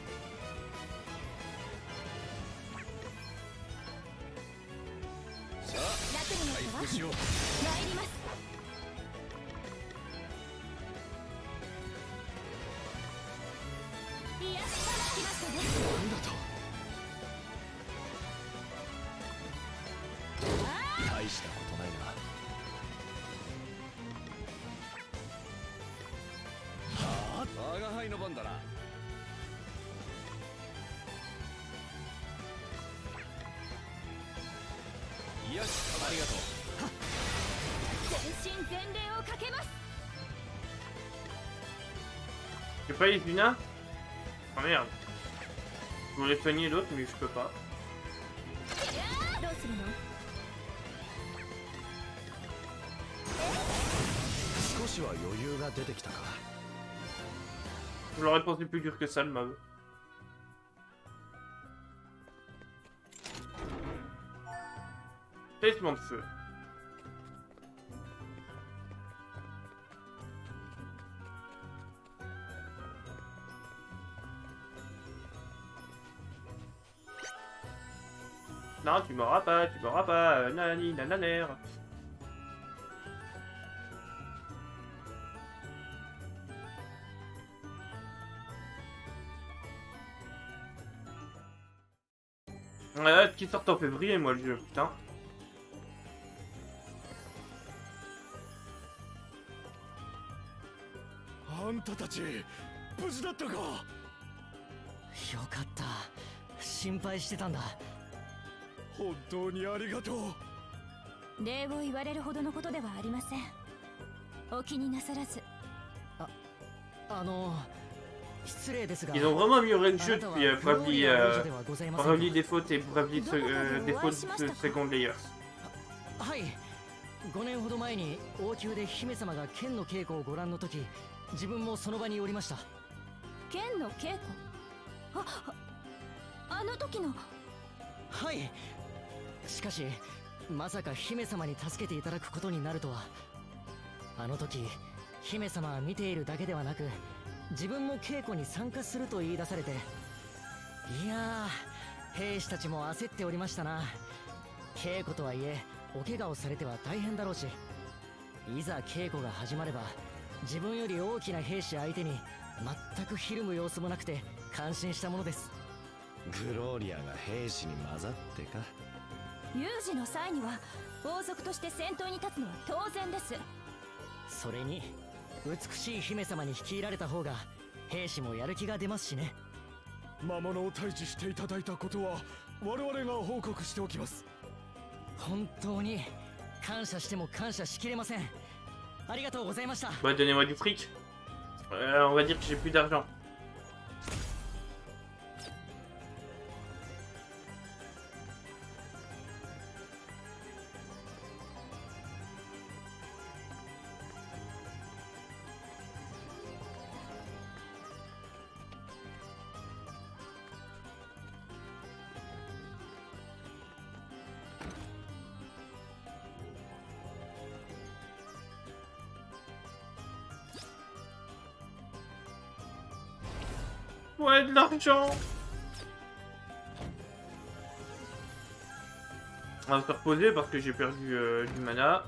敗の番だな。よし、ありがとう。 全身全霊をかけます。 J'ai pas les Luna? Oh merde. Je voulais soigner l'autre mais je peux pas. どうするの？ 少しは余裕が出てきたか。 Je l'aurais pensé plus dur que ça le mob. Talisman de feu. Non, tu m'auras pas, nanani, nananer. Ouais, qui sort en février, moi, le jeu, putain. あんたたち無事だったか。よかった。心配してたんだ。 本当にありがとう。 礼を言われるほどのことではありません。お気になさらず。 失礼ですが。 Ils ont vraiment amélioré le jeu depuis Bravely Default et Bravely Default Second Layers. はい。5年ほど前に王宮で姫様が剣の稽古をご覧の時、自分もその場におりました。 剣の稽古？あの時の。 はい。しかしまさか姫様に助けていただくことになるとは。あの時姫様は見ているだけではなく、自分も稽古に参加すると言い出されて、いやー、兵士たちも焦っておりましたな。稽古とはいえお怪我をされては大変だろうし、いざ稽古が始まれば自分より大きな兵士相手に全くひるむ様子もなくて感心したものです。 グローリアが兵士に混ざってか。 有事の際には王族として先頭に立つのは当然です。 それに美しい姫様に率いられた方が兵士もやる気が出ますしね。 魔物を退治していただいたことは我々が報告しておきます。 本当に感謝しても感謝しきれません。ありがとうございました。 Bah, donnez-moi du fric. On va dire que j'ai plus d'argent. Ouais, de l'argent. On va se reposer parce que j'ai perdu du mana.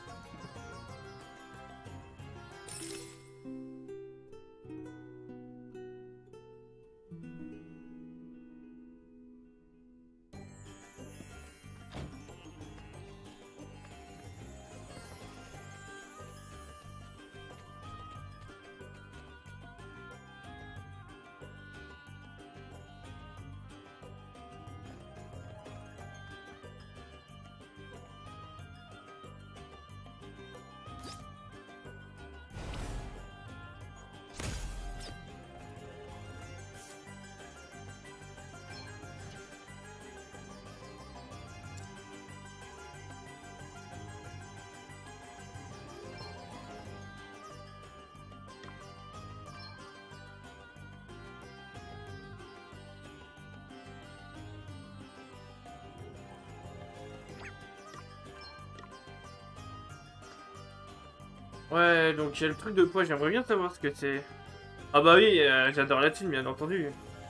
Ouais, donc j'ai le truc de poids, j'aimerais bien savoir ce que c'est. Ah bah oui, j'adore la thune, bien entendu.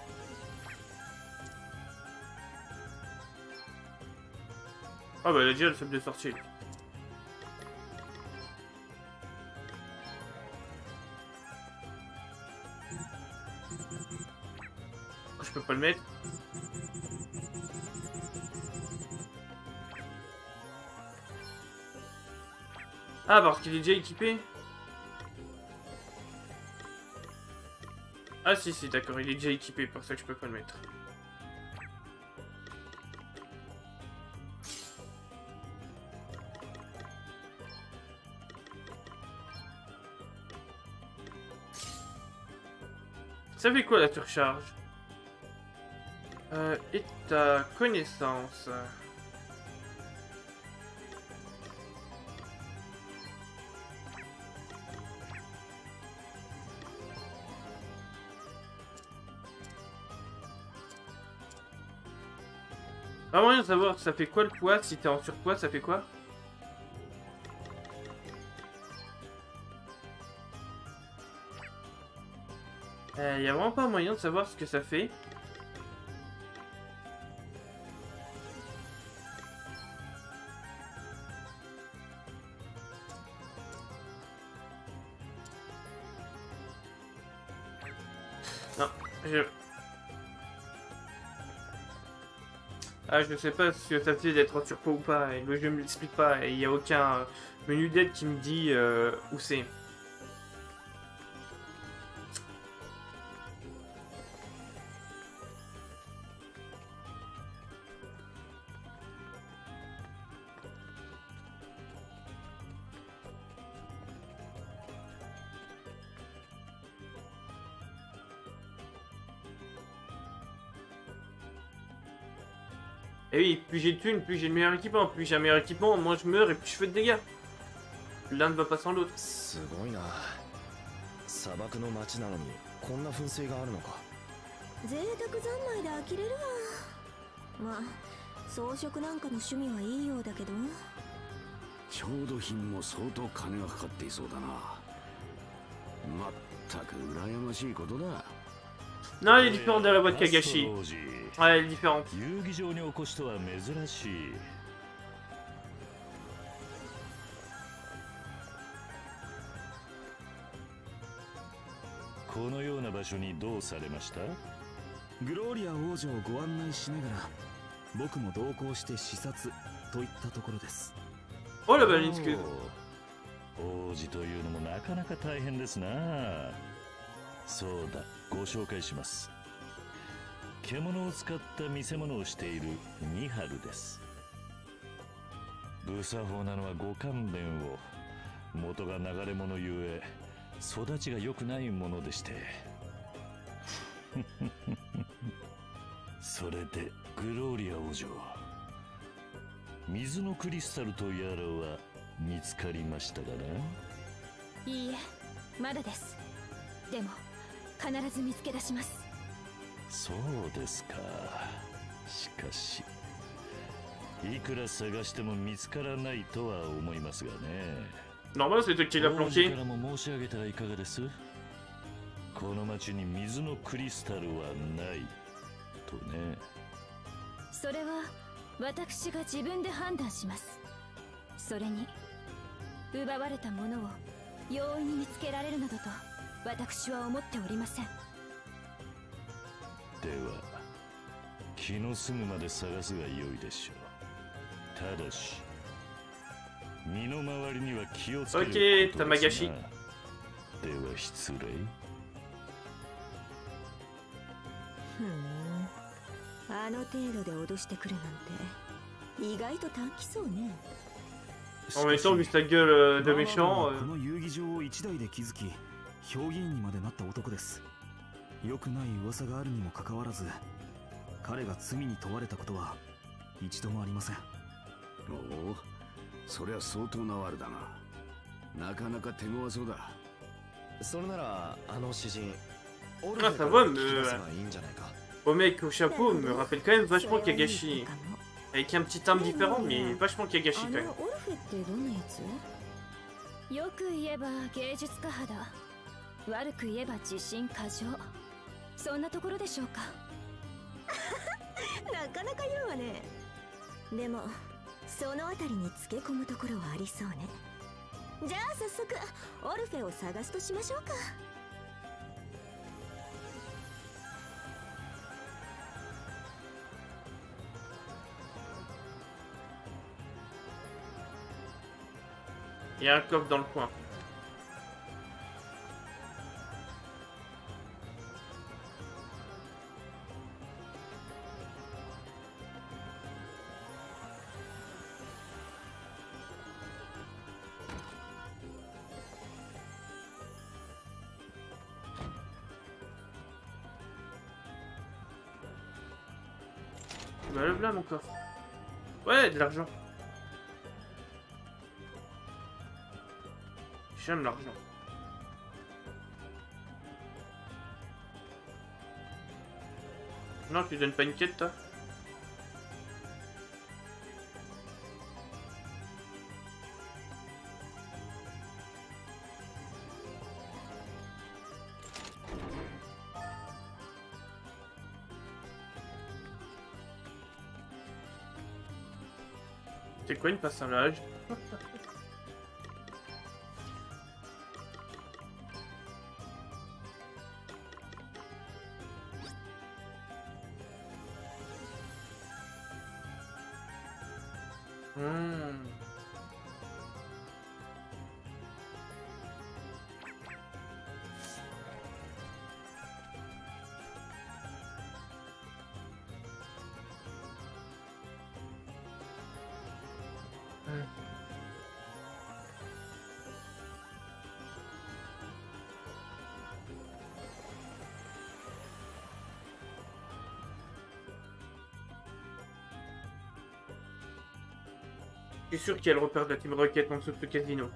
Ah bah il a déjà le sub de sortie. Je peux pas le mettre. Ah, parce qu'il est déjà équipé. Ah si, si, d'accord, il est déjà équipé, pour ça que je peux pas le mettre. Ça fait quoi la surcharge? Et ta connaissance. Pas moyen de savoir ça fait quoi le poids, si t'es en surpoids ça fait quoi? Y a vraiment pas moyen de savoir ce que ça fait. Non, je sais pas ce que ça fait d'être en surpoids ou pas, et le jeu me l'explique pas, et il n'y a aucun menu d'aide qui me dit où c'est. Et oui, plus j'ai de thunes, plus j'ai le meilleur équipement. Plus j'ai un meilleur équipement, moins je meurs et plus je fais de dégâts. L'un ne va pas sans l'autre. すごいな。砂漠の町なのにこんな噴水があるのか。 贅沢三昧で呆れるわ。まあ装飾なんかの趣味はいいようだけど。 調度品も相当金がかかっていそうだな。まったく羨ましいことだ。 Non, elle est différente de la boîte Kagashi. Ouais, elle est différente. 遊技場に起こしては珍しい。このような場所にどうされました？ グローリア王女をご案内しながら僕も同行して視察といったところです。 Oh la belle excuse. 王子というのもなかなか大変ですな。そうだ、ご紹介します。獣を使った見せ物をしているニハルです。無作法なのはご勘弁を。元が流れ者ゆえ育ちが良くないものでして。それでグローリア王女、水のクリスタルとやらは見つかりましたかな？ いいえ、まだです。でも必ず見つけ出します。 そうですか。しかしいくら探しても見つからないとは思いますがね。 Normal, c'est toi qui l'as planqué. からも申し上げたらいかがです？この町に水のクリスタルはないとね。 それは私が自分で判断します。それに奪われたものを容易に見つけられるなどと私は思っておりません。 では気の済むまで探すが良いでしょう。ただし身の回りには気をつけることですな。では失礼。 あの程度で脅してくるなんて意外と短気そうね。 En même temps, vu sa gueule de méchant. この遊技場を一台で築き、評議員にまでなった男です。良くない噂があるにもかかわらず、彼が罪に問われたことは一度もありません。 おお、そりゃ相当なワルだな。なかなか手強そうだ。 それならあの詩人、オル Ah, フェ ça から va, 聞き出 mais せばいいんじゃないか。 au mec au chapeau me rappelle quand même vachement Kagashi. Avec un petit timbre différent, mais vachement Kagashi quand même. オルフェってどんなやつ？よく言えば芸術家肌、悪く言えば自信過剰、そんなところでしょうか。なかなか言うわね。でもそのあたりにつけ込むところはありそうね。じゃあ早速オルフェを探すとしましょうか。 Il y a un coffre dans le coin. Bah le blanc mon coffre. Ouais, de l'argent. J'aime l'argent. Non, tu donnes pas une quête, toi? C'est quoi une personnage? Je suis sûr qu'il y a le repère de la Team Rocket en dessous de ce casino.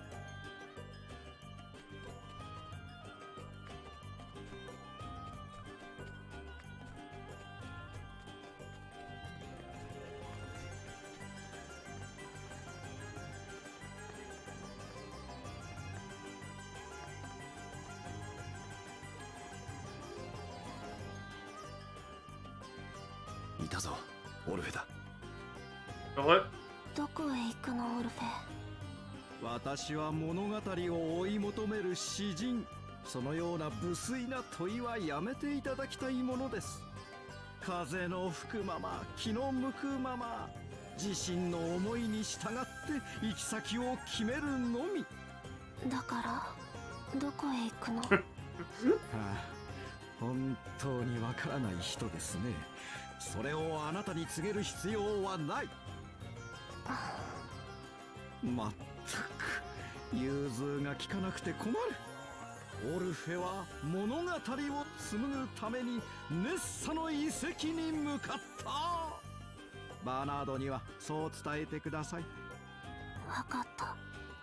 Heureux. どこへ行くのオルフェ。 私は物語を追い求める詩人。そのような無粋な問いはやめていただきたいものです。風の吹くまま、気の向くまま、自身の思いに従って行き先を決めるのみ。 だからどこへ行くの？ はあ、本当にわからない人ですね。それをあなたに告げる必要はない。まったく融通が利かなくて困る。オルフェは物語を紡ぐためにネッサの遺跡に向かった。バーナードにはそう伝えてください。 わかった。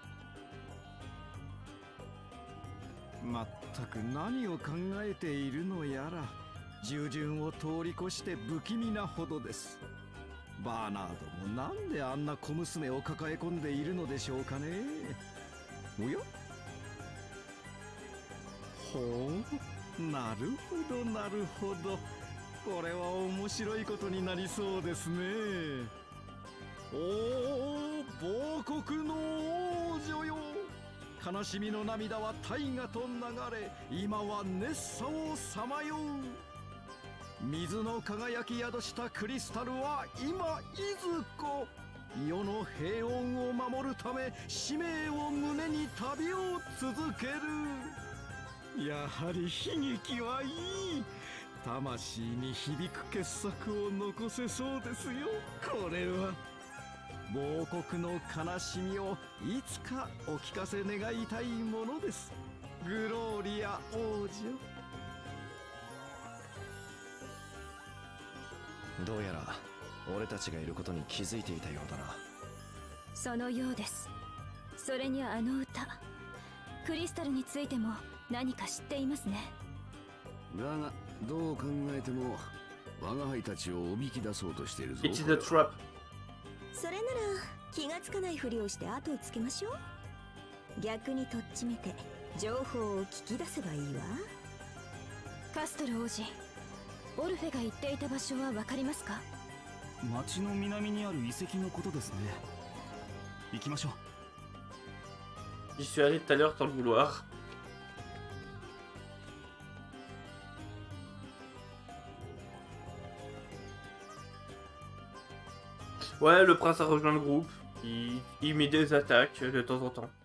まったく何を考えているのやら。従順を通り越して不気味なほどです。バーナードもなんであんな小娘を抱え込んでいるのでしょうかね。おや、ほう、なるほどなるほど。これは面白いことになりそうですね。おお、亡国の王女よ。悲しみの涙は大河と流れ、今は熱さをさまよう。水の輝き宿したクリスタルは今いずこ。世の平穏を守るため使命を胸に旅を続ける。やはり悲劇はいい。魂に響く傑作を残せそうですよ。これは亡国の悲しみをいつかお聞かせ願いたいものです。グローリア王女。 どうやら俺たちがいることに気づいていたようだな。 そのようです。それにあの歌、クリスタルについても何か知っていますね。 だがどう考えても我が輩たちをおびき出そうとしているぞ。 It's a trap. それなら気がつかないふりをして後をつけましょう。逆にとっちめて情報を聞き出せばいいわ。 カストル王子、オルフェが言っていた場所は分かりますか？ 町の南にある遺跡のことですね。行きましょう。 J'y suis allé tout à l'heure sans le vouloir. Ouais, le prince a rejoint le groupe. Il met des attaques de temps en temps.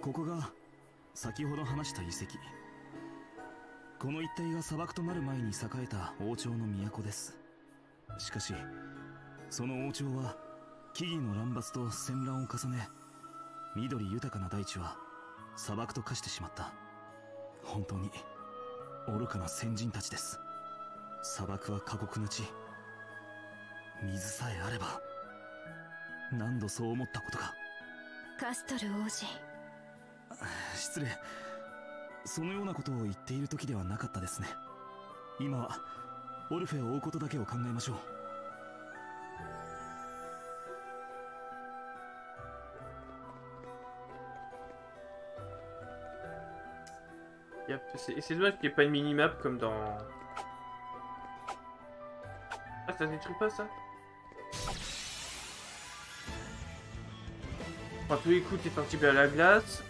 ここが先ほど話した遺跡。この一帯が砂漠となる前に栄えた王朝の都です。しかしその王朝は木々の乱伐と戦乱を重ね、緑豊かな大地は砂漠と化してしまった。本当に愚かな先人たちです。砂漠は過酷な地。水さえあれば。何度そう思ったことか。 カストル王子。 失礼。そのようなことを言っている時ではなかったですね。今はオルフェを追うことだけを考えましょう。 C'est dommage qu'il n'y ait pas de minimap comme dans... Ah, ça détruit pas ça? Enfin, tous les coups, t'es un petit peu à la glace.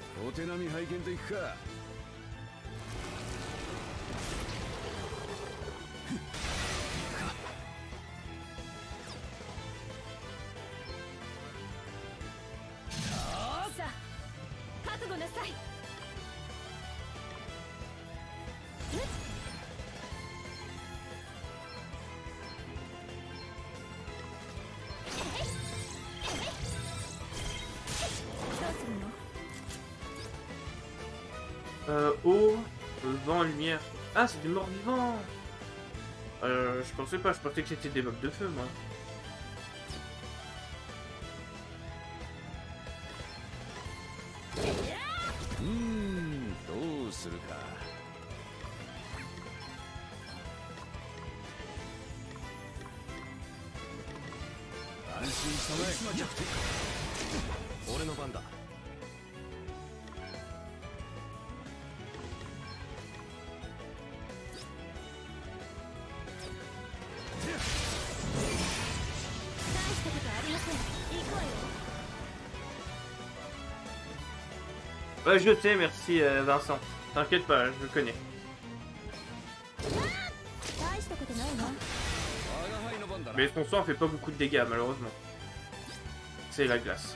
Eau, vent, lumière. Ah, c'est des morts vivants. Je pensais pas, je pensais que c'était des mobs de feu, moi. Ouais, je sais, merci Vincent. T'inquiète pas, je le connais. Mais son sang fait pas beaucoup de dégâts, malheureusement. C'est la glace.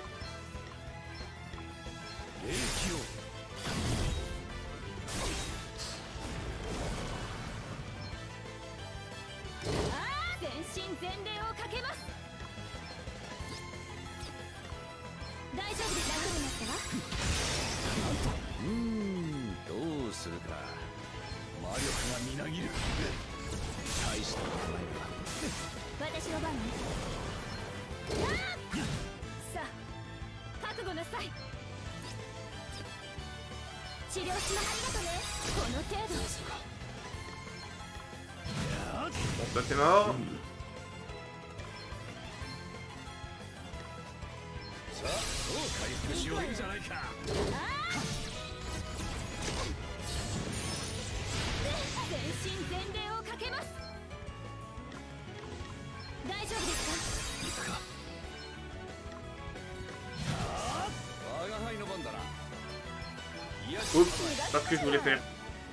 Bon, ça c'est mort. Oups, c'est pas ce que je voulais faire.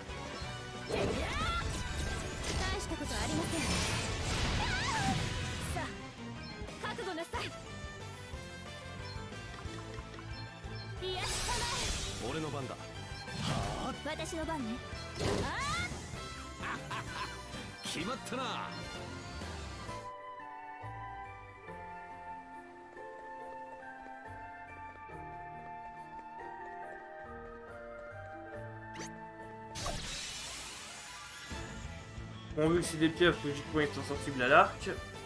Bon, vu que c'est des pieuvres, logiquement ils sont sensibles à l'arc.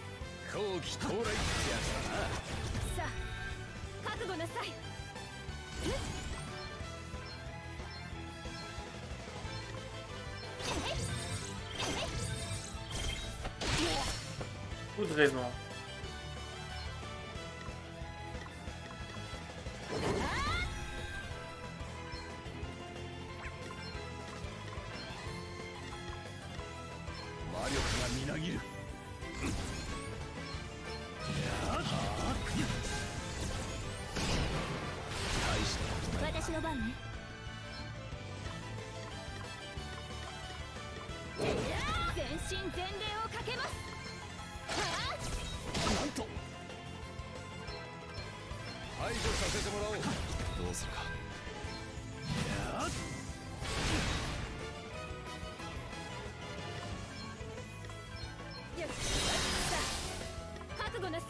Coup de raison.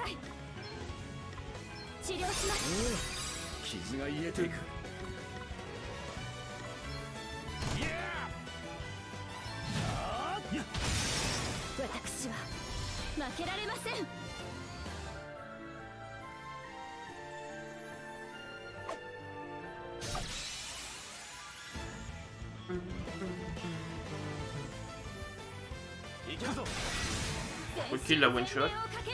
い。治療します。 傷が癒えていく。 私は負けられません。 Ok, la one shot.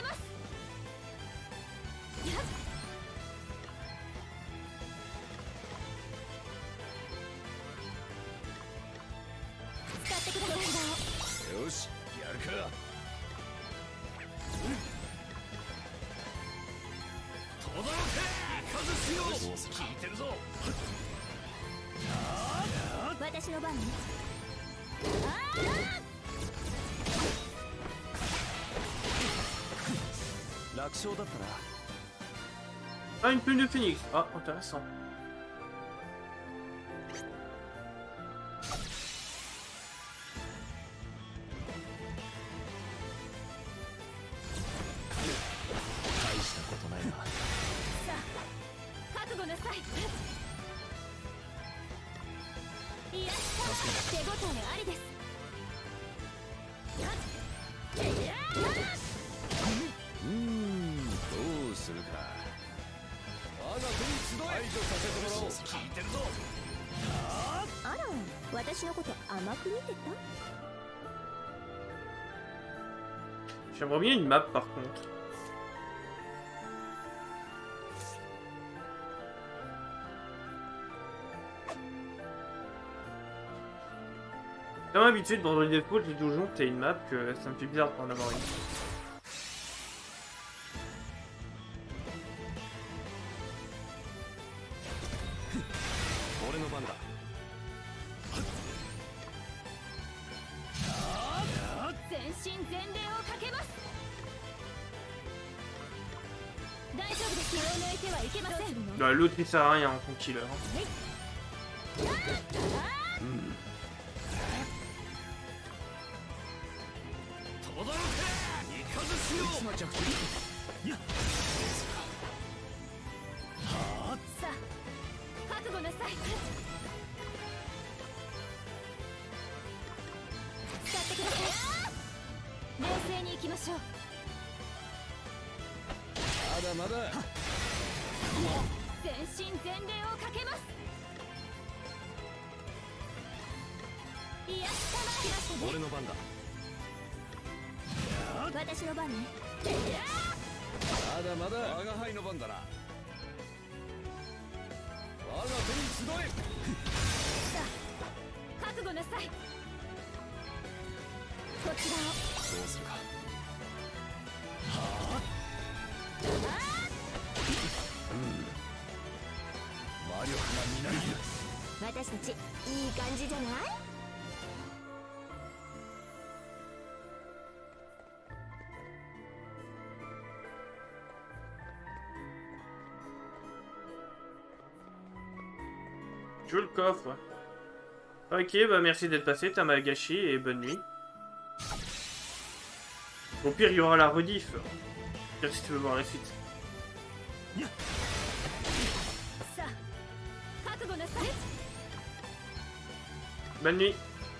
よし、やるか。 届け、風しよう。聞いてるぞ。私の番ね。 楽勝だったな。 Ah, une plume de phoenix. Ah, intéressant. J'aimerais bien une map par contre. Comme d'habitude dans les défauts, j'ai toujours t'as une map que ça me fait bizarre de pas en avoir une. Bah, l'autre il sert à rien en tant que killer. Je veux le coffre. Ok, bah merci d'être passé, t'as mal gâché et bonne nuit. Au pire, il y aura la rediff. Au pire, si tu veux voir la suite. Bonne nuit.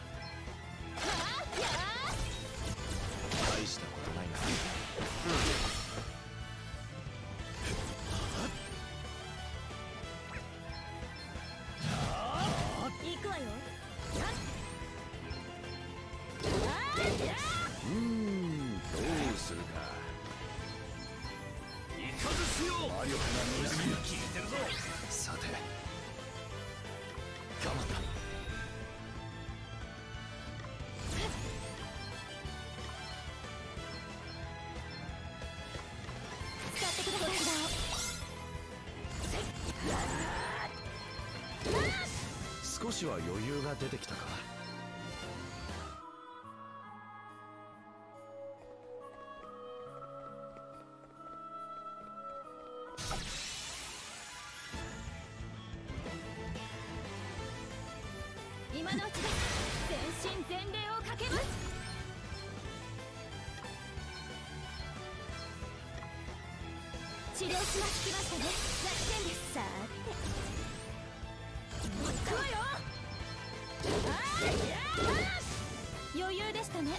少しは余裕が出てきたか。 今のうちだ。全身全霊をかけます。 治療しますきましたね。弱点です。さーて行くわよ。余裕でしたね。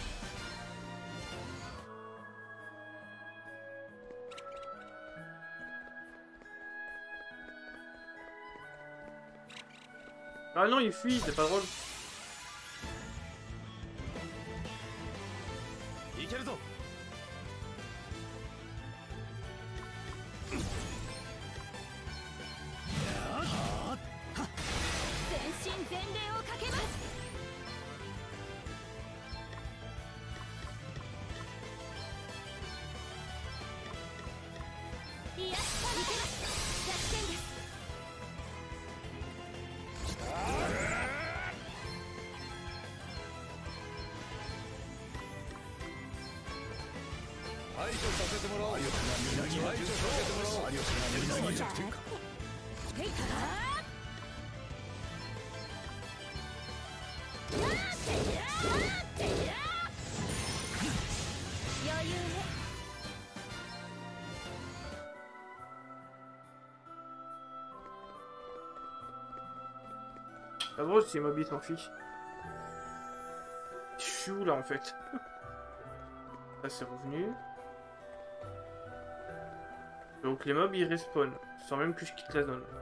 Ah non, il fuit, c'est pas drôle. いけるぞ。 全身全霊をかけます。いや、いけます。弱点です。 排除させてもらおう。排除させてもらおう。有吉が弱点か。 余裕ね。 Pas drôle si Moby s'en fiche. Je suis où là en fait? Là c'est revenu. Donc les mobs ils respawnent sans même que je quitte la zone.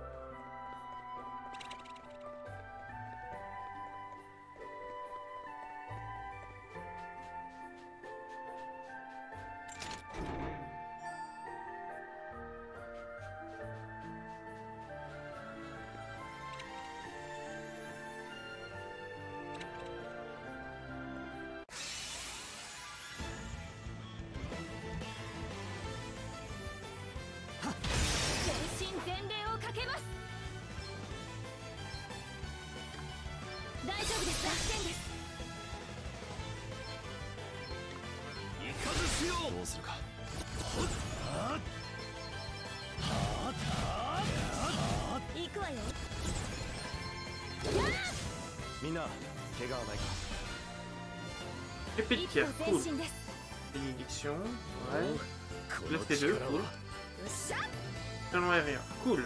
Épée de pierre, cool. Bénédiction, ouais. Là c'est 2, cool. Canon aérien, cool.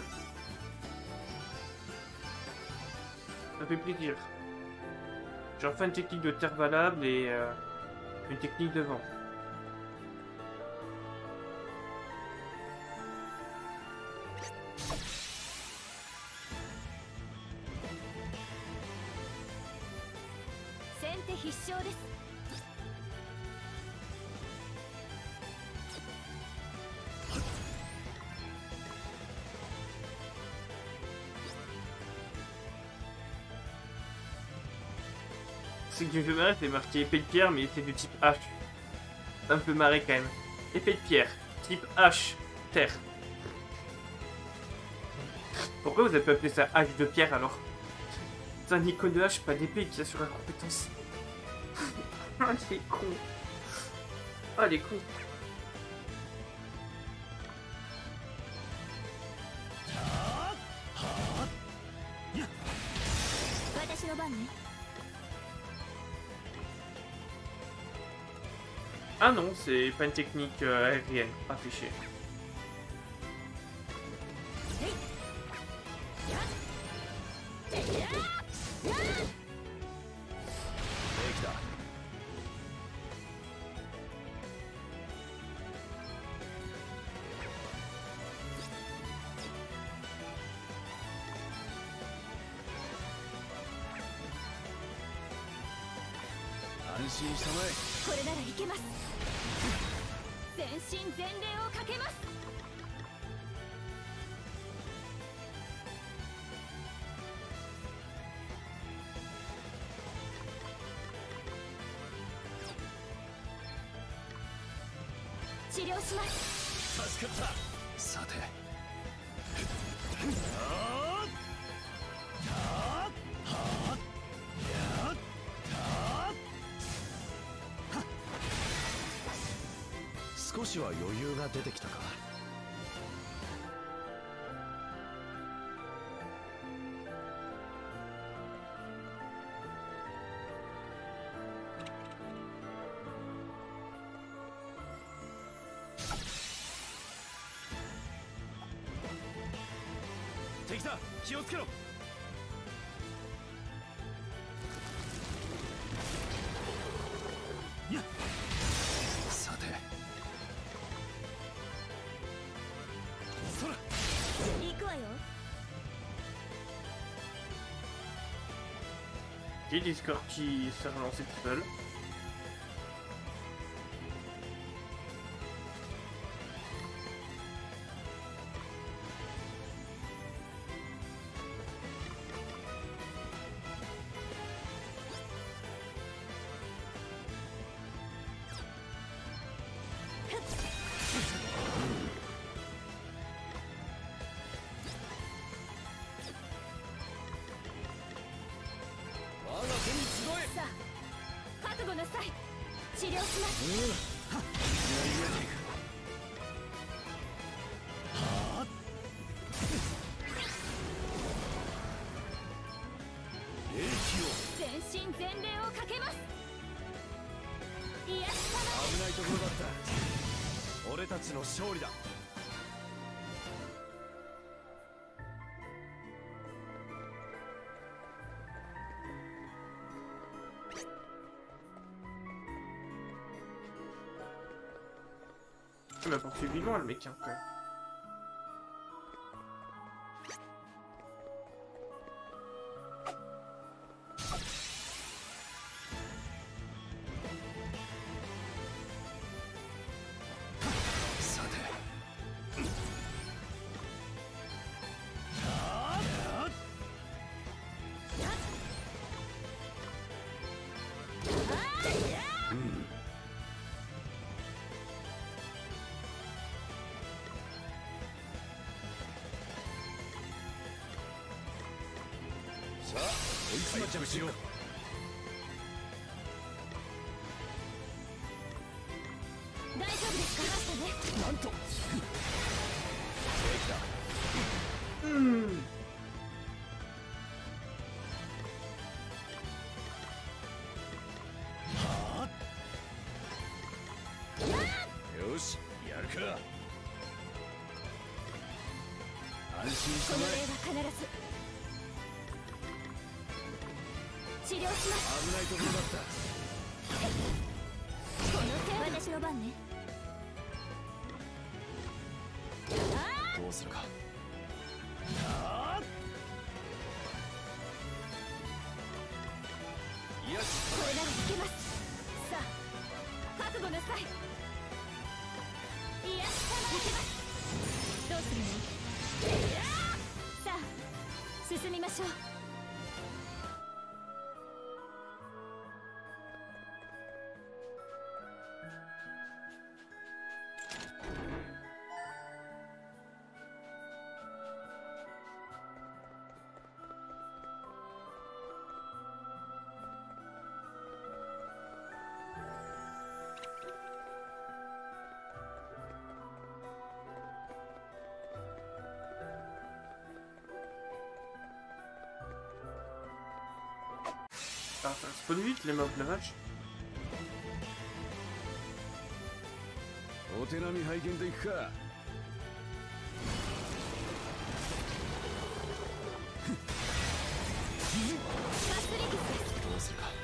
Ça fait plaisir. J'ai enfin une technique de terre valable et une technique de vent. Ce qui me fait marrer, c'est marqué épée de pierre, mais c'est du type H. Ça me fait marrer quand même. Épée de pierre, type H, terre. Pourquoi vous avez pas appelé ça H de pierre alors? C'est un icône de H, pas d'épée qui assure la compétence. Ah, les cons. Ah, les cons. Ah non, c'est pas une technique aérienne affichée. これならいけます。全身全霊をかけます。治療します。 助かった。さて。少しは余裕が出てきたか。 敵だ、気をつけろ。 さて、 そら行くわよ。 Il y a Discord qui s'est relancé tout seul. Il m'a poursuivi loin le mec, hein, quand même. Ça spawn vite les mobs, la vache. お手並み拝見でいくか。どうするか。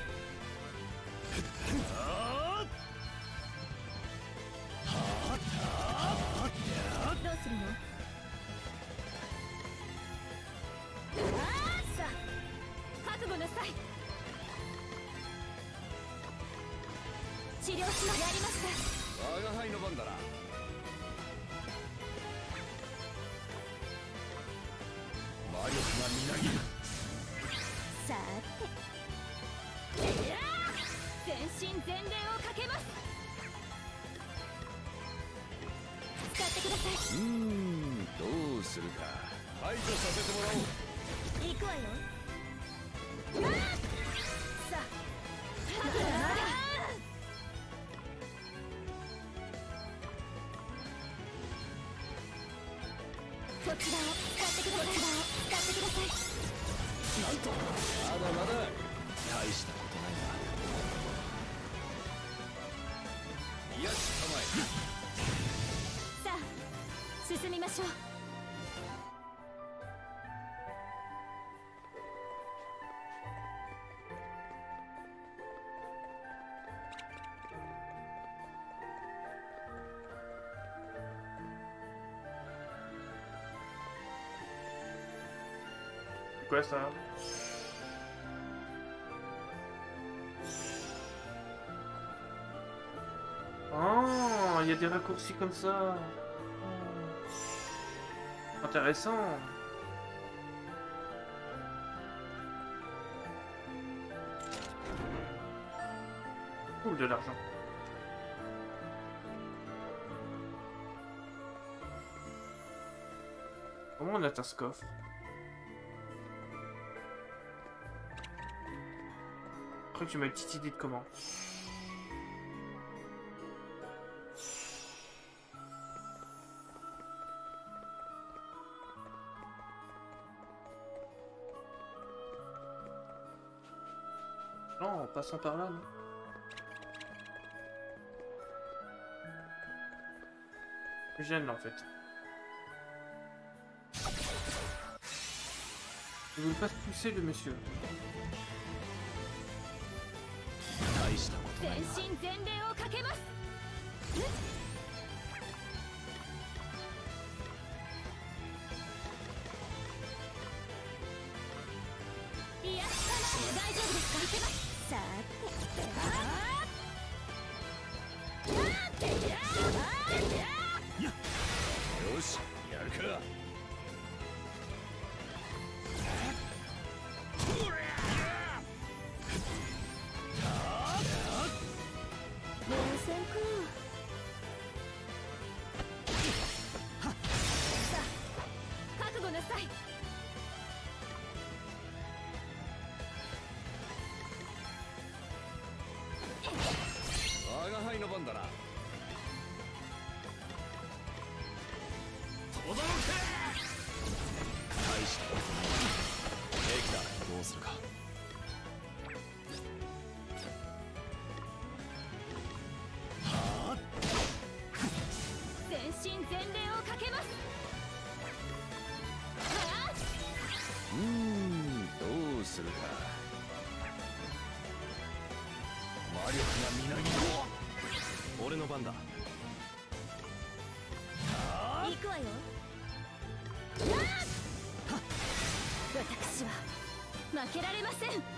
どうするの？さあ、覚悟なさい。治療します。やりました。 我が輩の番だな。魔力がみなぎる。 さて、全身全霊をかけます。使ってください。 どうするか。排除させてもらおう。 行くわよ。さあ、覚悟なさい。こちらを使ってください。 なんと、まだまだ大したことないな。よし、構え。 さあ、進みましょう。 quoi ça? Oh, il y a des raccourcis comme ça. Oh. Intéressant. Cool, de l'argent. Comment on atteint ce coffre? Je crois que tu m'as une petite idée de comment. Non, en passant par là, non? Je gêne là en fait. Je veux pas pousser le monsieur. 全身全霊をかけます。いや、大丈夫ですか？さて。 よし、やるか。我が輩の番だな。とどろけ。大したことない。平気だ。どうするか。はあ。 全身全霊をかけます。はあ。 どうするか。魔力がみなぎる。俺の番だ。 行くわよ。私は負けられません。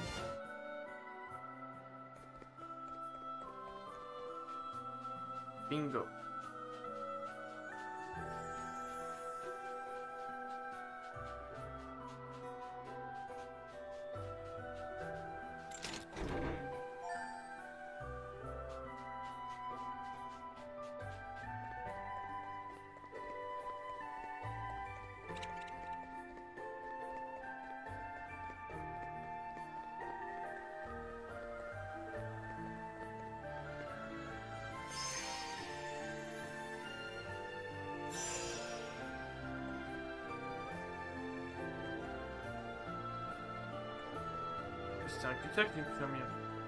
ビンゴ。C'est un cul-de-sac les infirmières.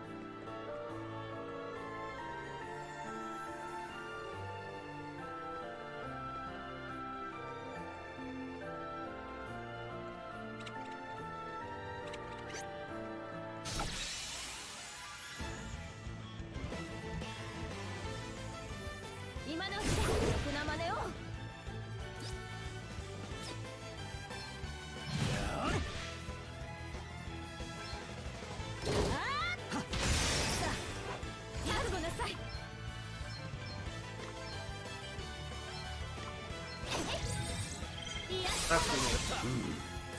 Mm.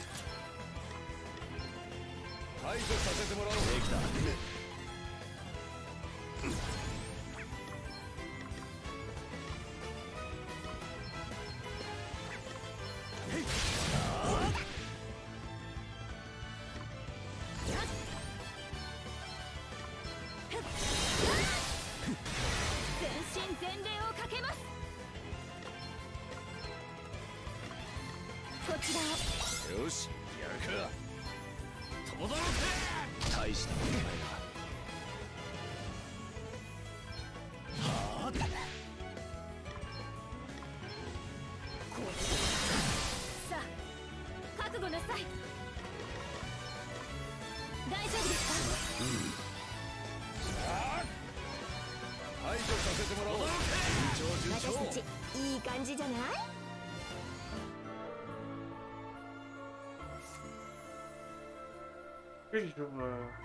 排除させてもらおう。できた。 全身全霊をかけます。こちらを。 よし、やるか。とどろけ。大したことないな。はあ。 さあ、覚悟なさい。大丈夫ですか？ うん。排除させてもらおう。 私たちいい感じじゃない？ que j'ai toujours...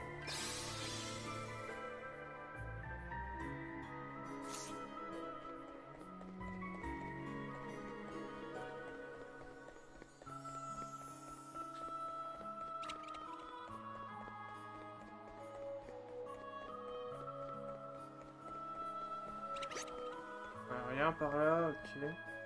Rien par là, ok.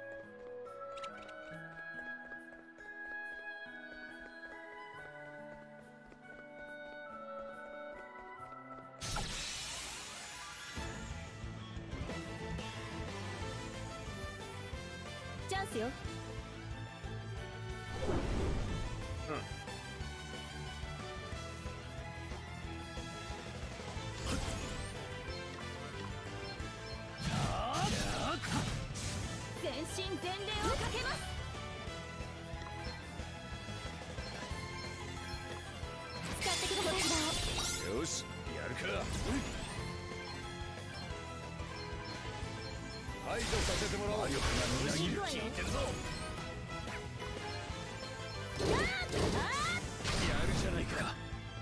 Chanceよ。全身全霊をかけます。使ってください。 よし、やるか。排除させてもらおう。魔力がみなぎる。効いてるぞ。やるじゃないか。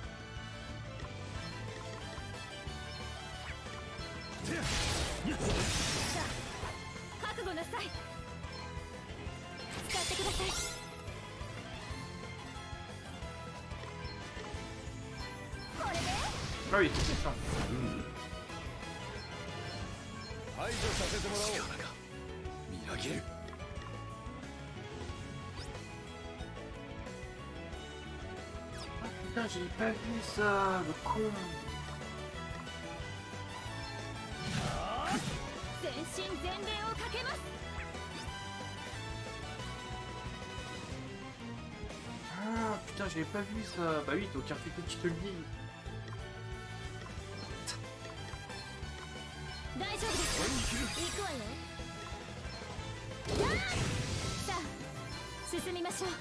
覚悟なさい。使ってください。これで Ah oui, c'est ça. 排除させてもらおう。力がみなぎる。 Putain, j'ai pas vu ça, le con. 全身全霊をかけます。 Ah putain, j'avais pas vu ça. Bah oui, t'as aucun fait que tu te le dis. 大丈夫です。行くわよ。さあ進みましょう。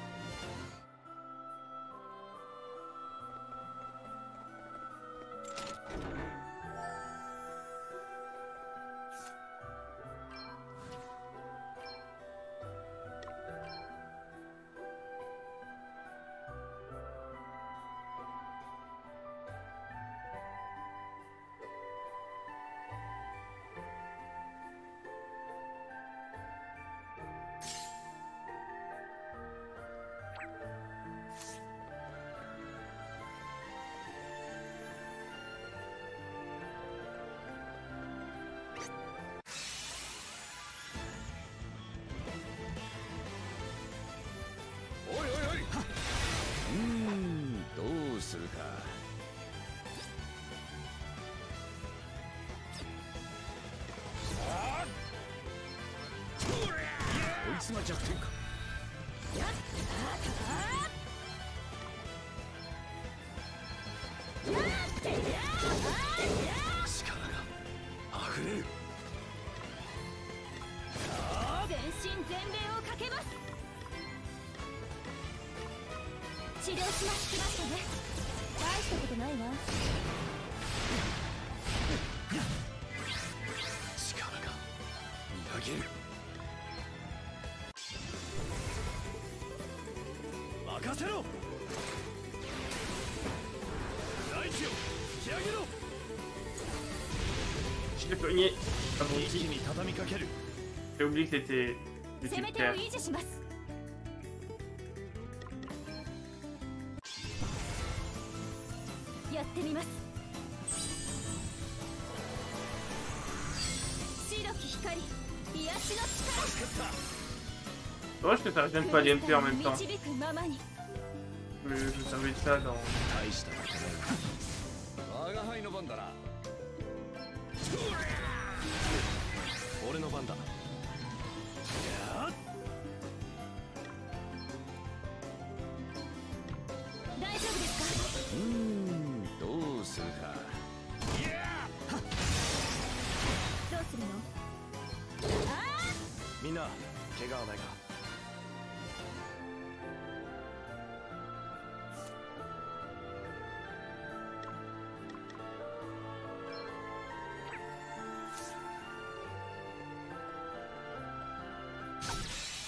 どうするか。こいつが弱点か。力が溢れる。 全身全霊をかけます。治療しますきましたね。大したことないわ。 力がみなぎる。任せろ。大地を引き上げろ。 Je l'ai cogné. Ah bon, 一気に畳みかける。 j'ai oublié que c'était 攻め手を維持します。やってみます。白き光、癒しの力。 Dommage que ça revienne pas les MP en même temps. 導くままに。 Je savais ça dans... 大したことない。我が輩の番だな。俺の番だ。 大丈夫ですか。 どうするか。 どうするの。 みんな怪我はないか。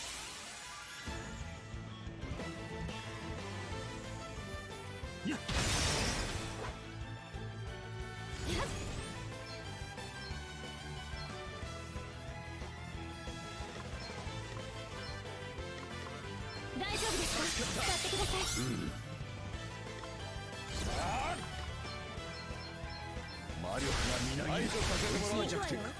やっですか？使ってください。 魔力がみなぎる。させてもらう。弱点か。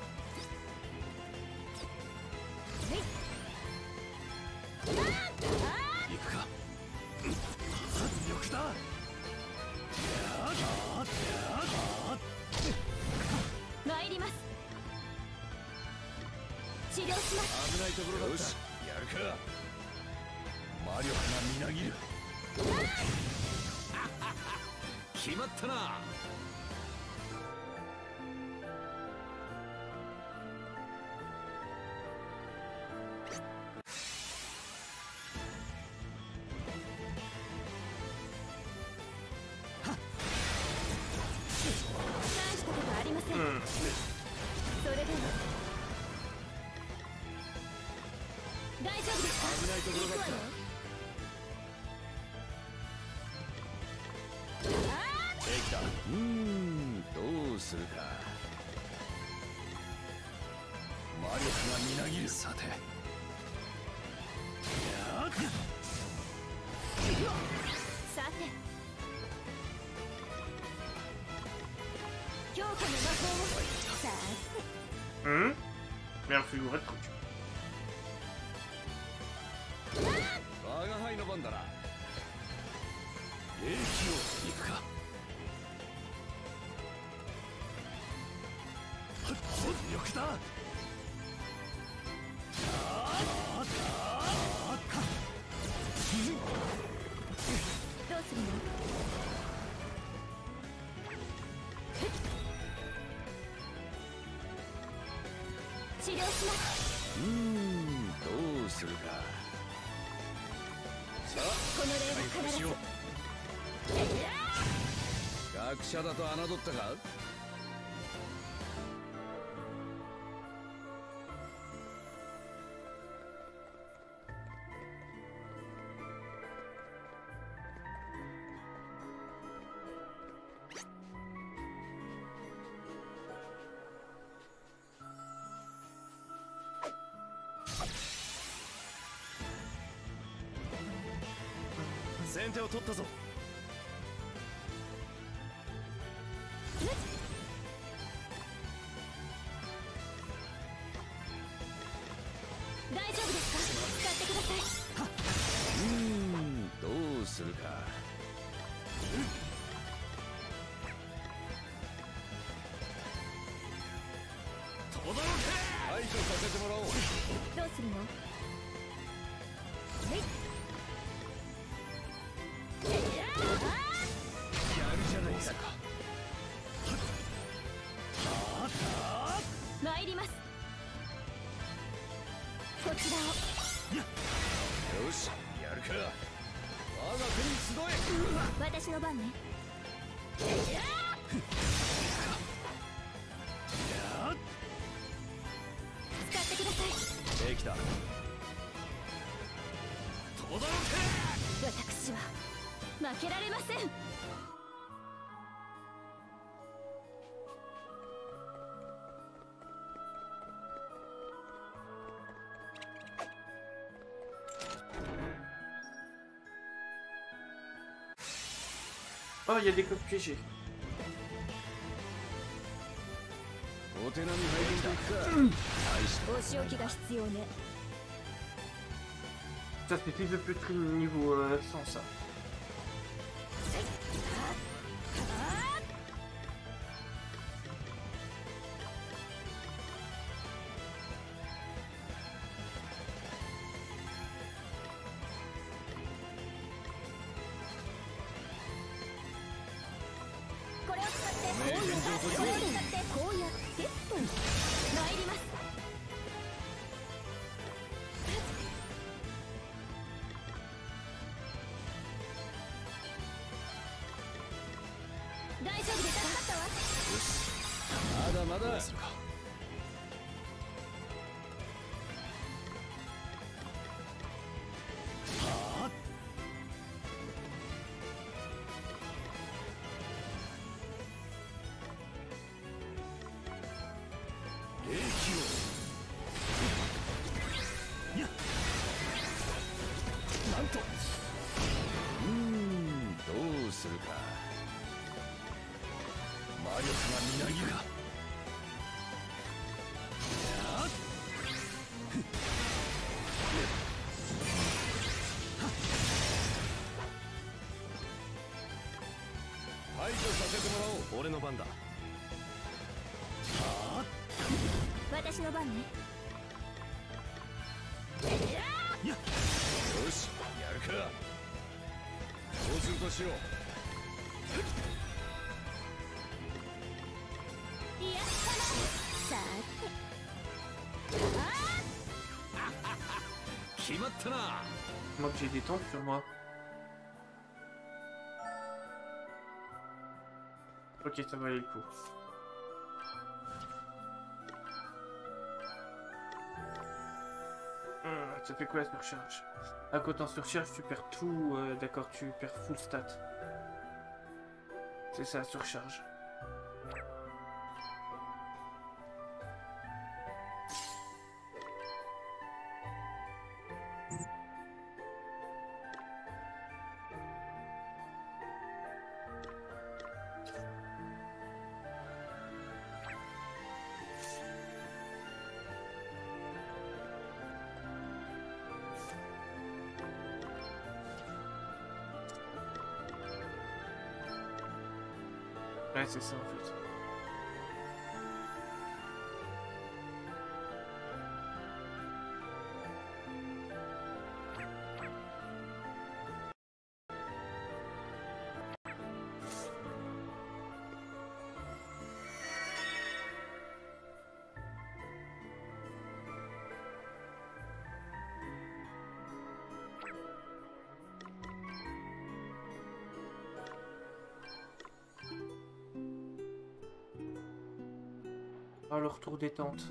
行くか。力だ。 参ります。治療します。 危ないところだった。よし、やるか。魔力がみなぎる。決まったな。 大したことありません。それでは大丈夫ですか？ 危ないところだった。できた。どうするか。魔力がみなぎる。さて。 さて。強化の魔法を。さあ。 Merci, le truc. 我が輩の番だな。霊気を行くか。力だ。 どうするの？治療します。 どうするか。さあ、 この礼は必ず。 学者だと侮ったか。 先手を取ったぞ。 大丈夫ですか？使ってください。 どうするか。 届け。 排除させてもらおう。 どうするの？参ります。こちらを。 よし、やるか。我が手に集え。 私の番ね。使ってください。 できた。 届け。 私は負けられません。 Oh, il y a des codes piégés. お手並み拝見でいくか。 お仕置きが必要ね。 Ça c'était de plus de niveau 100 ça. これを使ってこうやってこれを使ってこうやってと参ります。大丈夫ですか？ よし、まだまだ。 どうするか。 霊気を。 なんとの番だ。 私の番ね。 よし、やるか。そうするとしよう。 いや、さて。 決まったな。 Moi que j'ai des temps sur moi. Ok, ça valait le coup. Ça fait quoi la surcharge? À quand en surcharge, tu perds tout. D'accord, tu perds full stat. C'est ça, surcharge. Ouais, c'est ça en fait. Ah, le retour des tentes.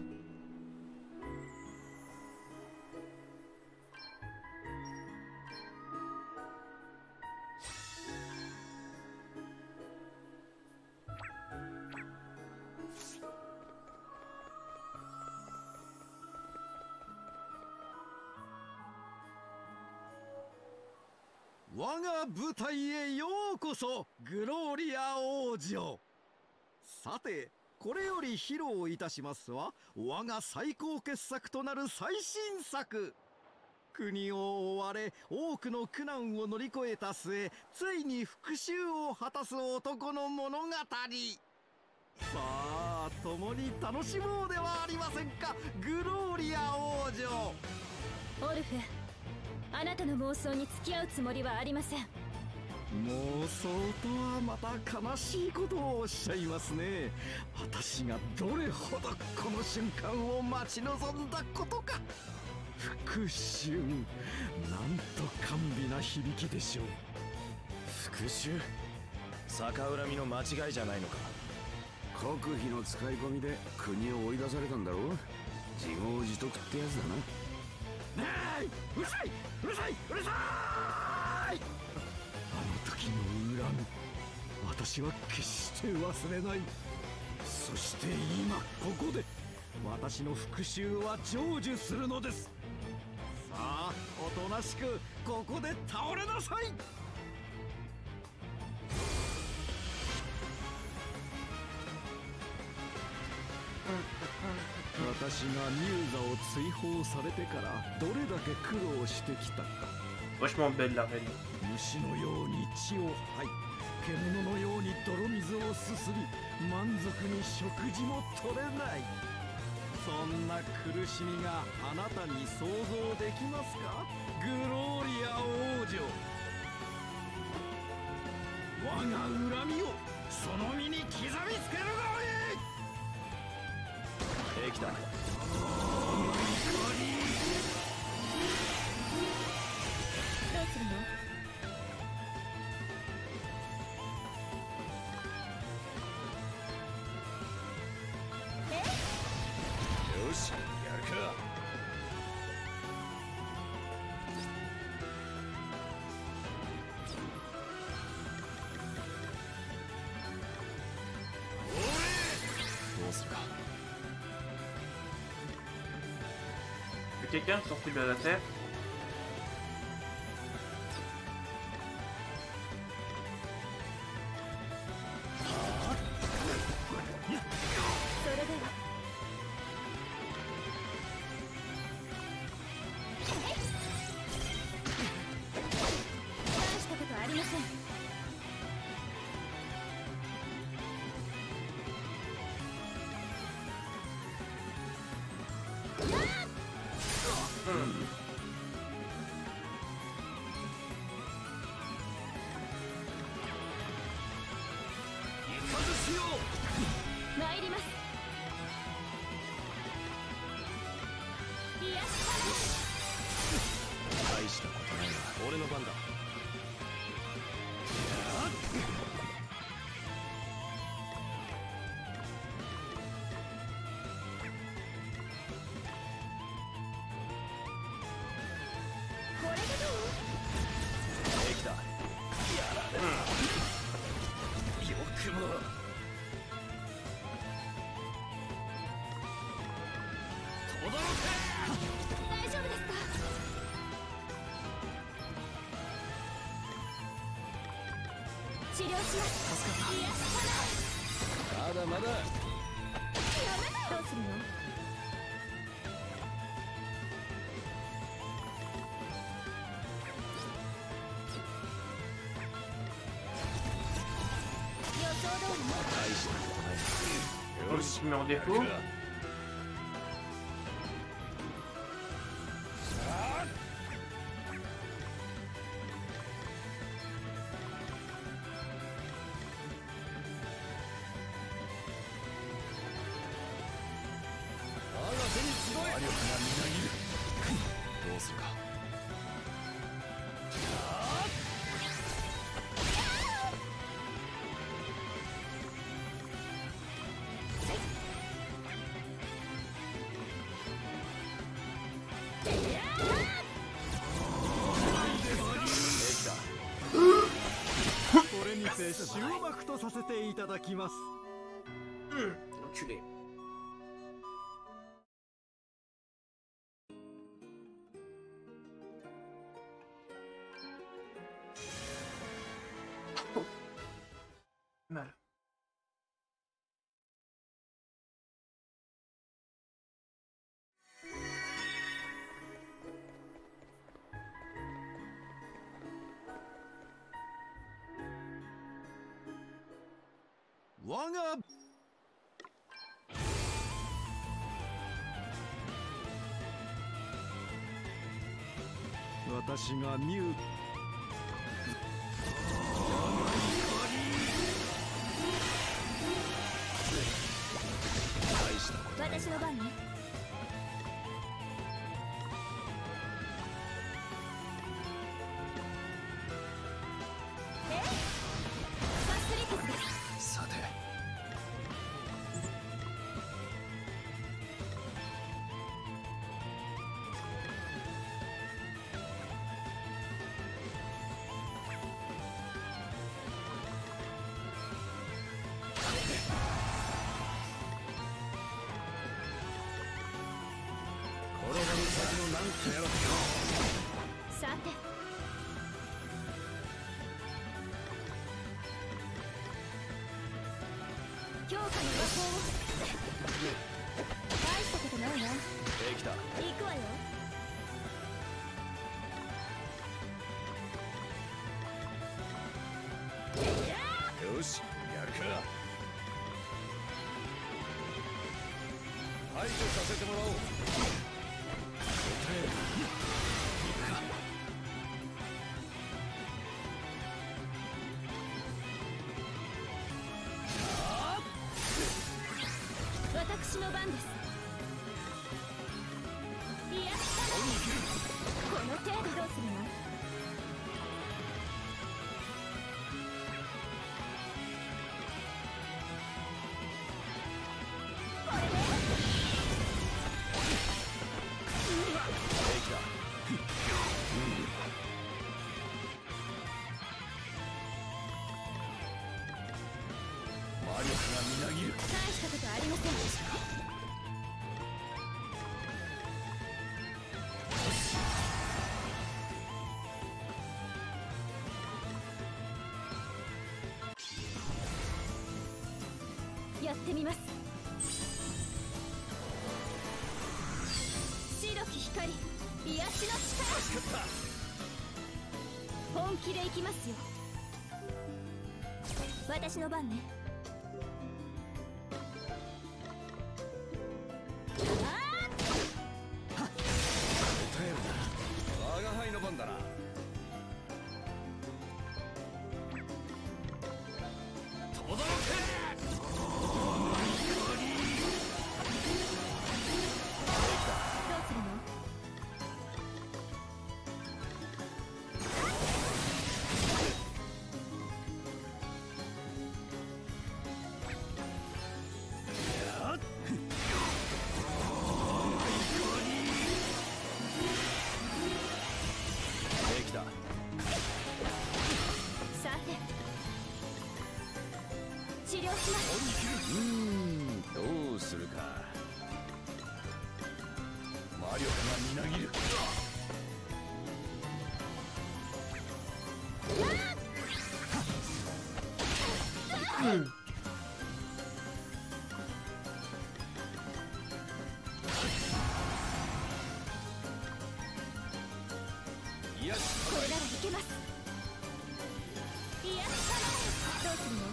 我が舞台へようこそ、グローリア王女。さて、これより披露いたしますは我が最高傑作となる最新作。国を追われ多くの苦難を乗り越えた末、ついに復讐を果たす男の物語。さあ共に楽しもうではありませんか、グローリア王女。 オルフ、あなたの妄想に付き合うつもりはありません。 妄想とはまた悲しいことをおっしゃいますね。私がどれほどこの瞬間を待ち望んだことか。復讐、なんと甘美な響きでしょう。 復讐？逆恨みの間違いじゃないのか。 国費の使い込みで国を追い出されたんだろう。自業自得ってやつだな。 ねえ、うるさい、うるさい、うるさい。あの時の恨み、私は決して忘れない。そして今ここで私の復讐は成就するのです。さあおとなしくここで倒れなさい。私がミューザを追放されてからどれだけ苦労してきたか。 Vachement belle la reine. 虫のように血を吐い、獣のように泥水をすすり、満足に食事も取れない。そんな苦しみがあなたに想像できますか、グローリア王女。我が恨みをその身に刻みつけるがいい。 平気だ。 どうするの？ よし、やるか。 どうするか。 Quelqu'un sensible à la terre? 参ります。 大したことないな。俺の番だ。 これでどう？ 平気だ。やられる。よくも。轟け！ 大丈夫ですか？治療します。助かった。癒しかな。 まだまだ。 やめなよ。どうするの？予想通りの。 大したことない。 よし、je mets en défaut. これにて終幕とさせていただきます。 Enculé. Mal. Wanga! 私がミュウ私の番ね。え？ファスリティスです。 さて。 さて。強化の魔法を。大したことないな。 できた。 行くわよ。 よし、やるか。排除させてもらおう。 私の番です。いや、この程度どうするの？これで？ 平気だ。魔力がみなぎる。 大したことありません。やってみます。白き光、癒しの力。本気でいきますよ。私の番ね。 番だな。届け。 どうするか。魔力がみなぎる。 よし、これならいけます。いや、どうするの？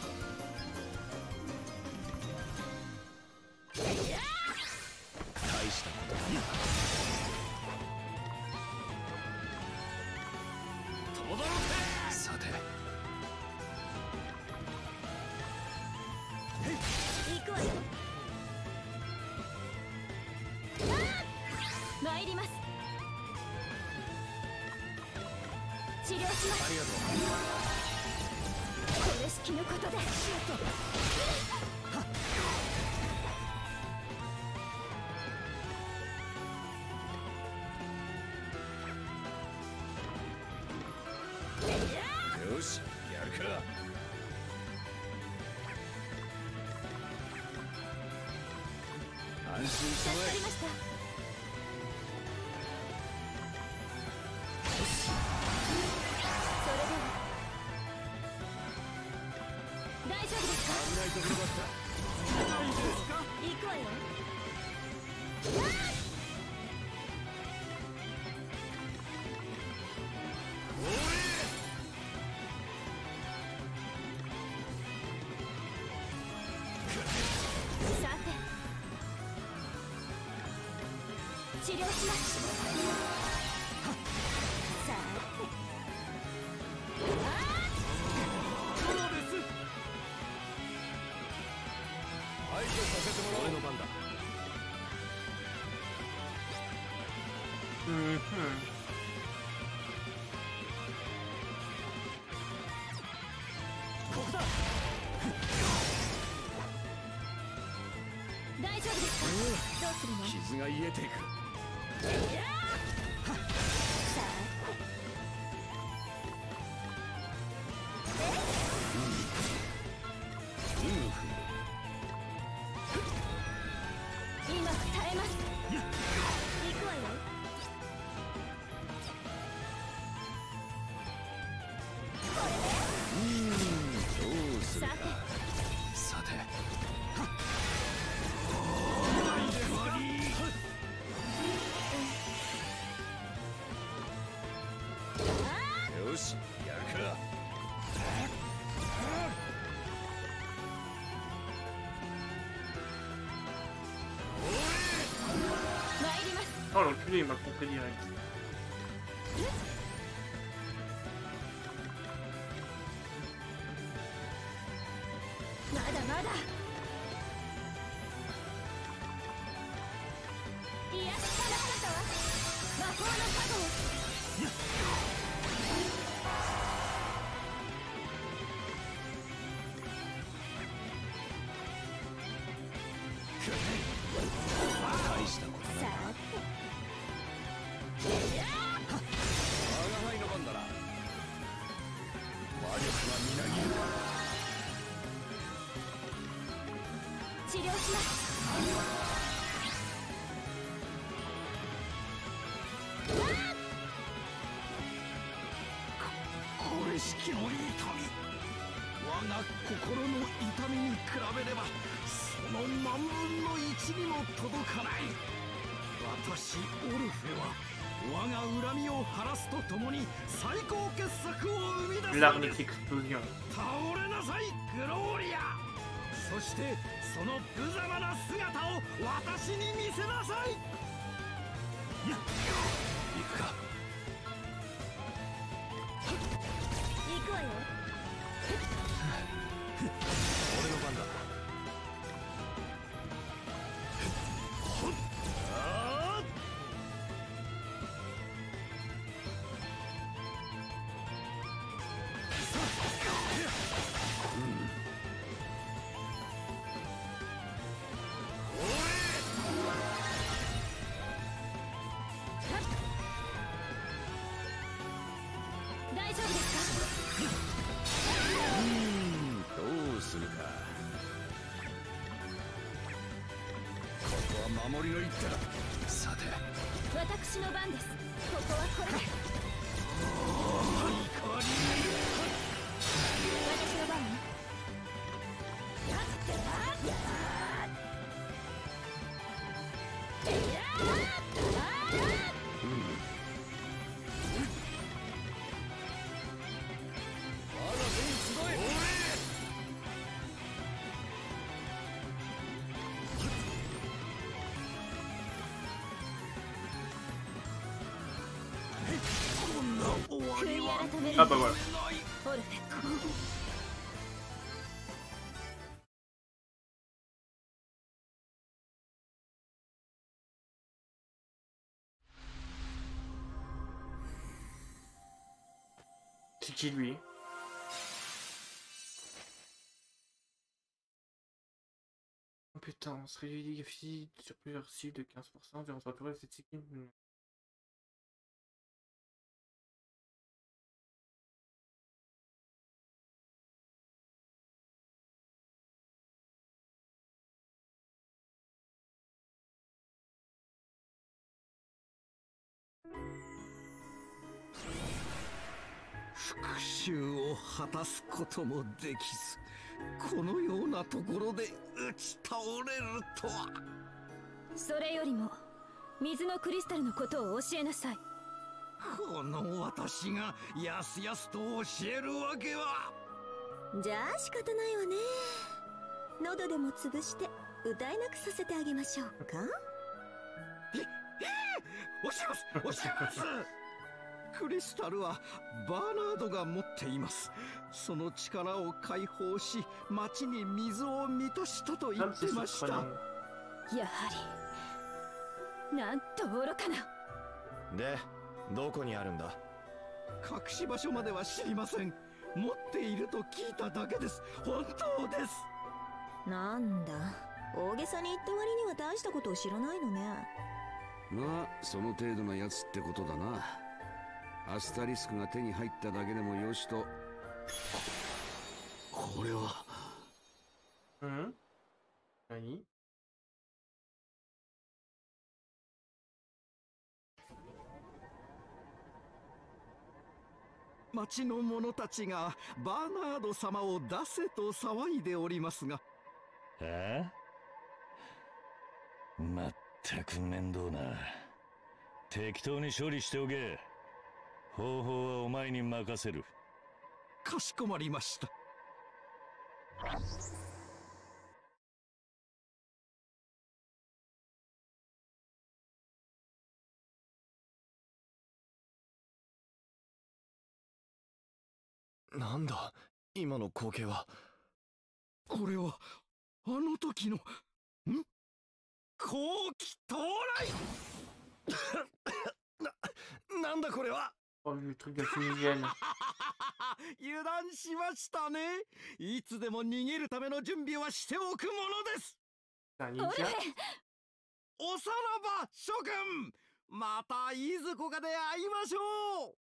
大したことだ。さて、 行くわよ。参ります。治療します。 ありがとう。これ式のことで。 よし、やるか。安心してもらえ。 大丈夫ですか？ 危ないところだった。大丈夫ですか？ 行くわよ。さて、治療します。さて。 排除させてもらおう。俺の番だ。 ここだ。大丈夫ですか？どうするの？ 傷が癒えていく。 今耐えます。行くわよ。 どうするか。さて。よし、やるか。 Oh l'enculé, il m'a compris direct. まだまだ。癒やしかなかったわ。魔法の加護を。 大したことだ。我が輩の番だな。魔力がみなぎる。 治療します。 これ式の痛み。我が心の痛みに比べればその万分の1にも届かない。私オルフェは我が恨みを晴らすとともに最高傑作を生み出す。 L'arme explosion. 倒れなさいグローリア。そしてその無様な姿を私に見せなさい。行くか。 わよ。 俺の番だ。 大丈夫ですどうするか。ここは守りの一手だ。さて、 か？私の番です。ここはこれで。私の番ね。 Ah bah voilà. C'est qui lui? Compétence, réduit les dégâts physiques sur plusieurs cibles de 15%, violence naturelle, c'est qui? 復讐を果たすこともできず、このようなところで打ち倒れるとは。 それよりも水のクリスタルのことを教えなさい。 この私がやすやすと教えるわけは。 じゃあ仕方ないわね。喉でも潰して歌えなくさせてあげましょうか。 教えます教えますクリスタルはバーナードが持っています。その力を解放し、町に水を満たしたと言ってました。 やはりなんと愚かな。 で、どこにあるんだ？ 隠し場所までは知りません。持っていると聞いただけです。本当です。 なんだ、大げさに言った割には大したことを知らないのね。 まあその程度のやつってことだな。アスタリスクが手に入っただけでもよしと。これは何？ 町の者たちがバーナード様を出せと騒いでおりますが。 まったく面倒な。適当に処理しておけ。方法はお前に任せる。 かしこまりました。 なんだ今の光景は。 これはあの時の後期到来なんだこれは。 Oh, le truc de fumigène. 油断しましたね。いつでも逃げるための準備はしておくものです。おさらば諸君、またいずこかで会いましょう。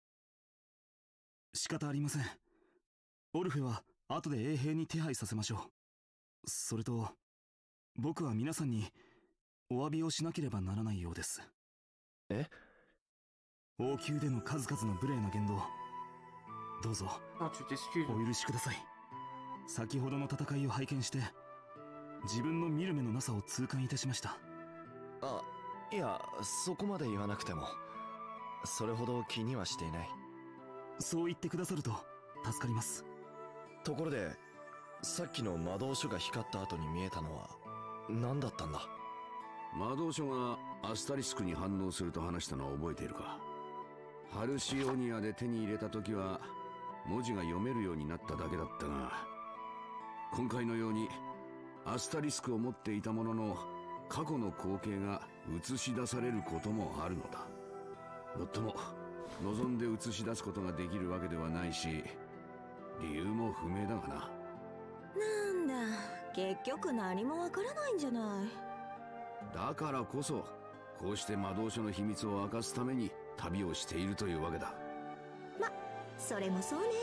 仕方ありません。オルフェは後で衛兵に手配させましょう。それと僕は皆さんにお詫びをしなければならないようです。 え？ 王宮での数々の無礼な言動、どうぞお許しください。先ほどの戦いを拝見して自分の見る目のなさを痛感いたしました。 あ、いや、そこまで言わなくても。それほど気にはしていない。 そう言ってくださると助かります。 ところで、さっきの魔導書が光った後に見えたのは何だったんだ？ 魔導書がアスタリスクに反応すると話したのは覚えているか？ハルシオニアで手に入れた時は文字が読めるようになっただけだったが、今回のようにアスタリスクを持っていたものの過去の光景が映し出されることもあるのだ。もっとも望んで映し出すことができるわけではないし、理由も不明だがな。 なんだ、結局何もわからないんじゃない。 だからこそこうして魔導書の秘密を明かすために旅をしているというわけだ。 ま、それもそうね。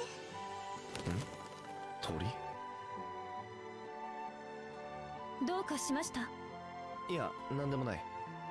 鳥？ どうかしました？ いや、なんでもない。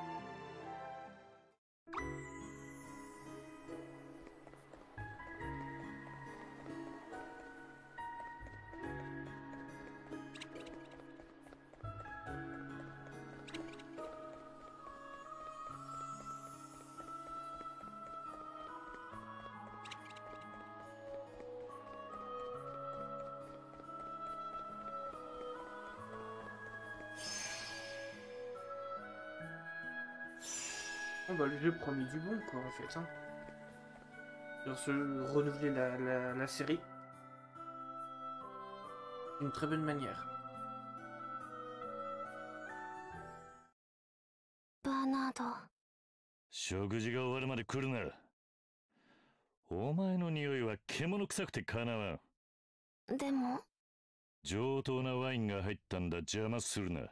Bon bah le jeu promet du bon quoi en fait. Hein. Ils ont se renouveler la série d'une très bonne manière. バーナード。 食事が終わるまで来るな。お前の匂いは獣臭くてかなわん。 でも上等なワインが入ったんだ。邪魔するな。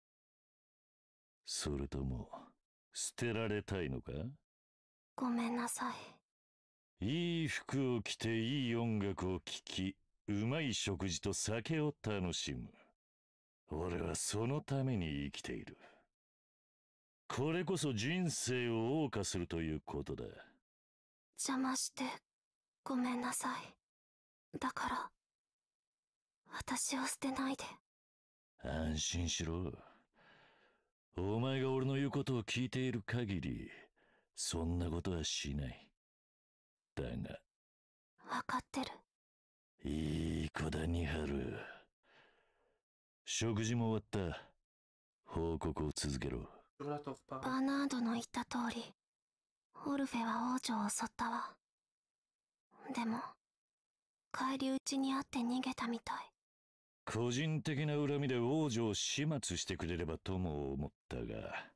それとも捨てられたいのか？ ごめんなさい。 いい服を着ていい音楽を聴き、うまい食事と酒を楽しむ。俺はそのために生きている。これこそ人生を謳歌するということだ。 邪魔してごめんなさい。だから私を捨てないで。 安心しろ。お前が俺の言うことを聞いている限り、そんなことはしない。だが、 わかってる。 いい子だ、ニハル。食事も終わった。報告を続けろ。 バーナードの言った通り、オルフェは王女を襲ったわ。でも、返り討ちにあって逃げたみたい。 個人的な恨みで王女を始末してくれればとも思ったが、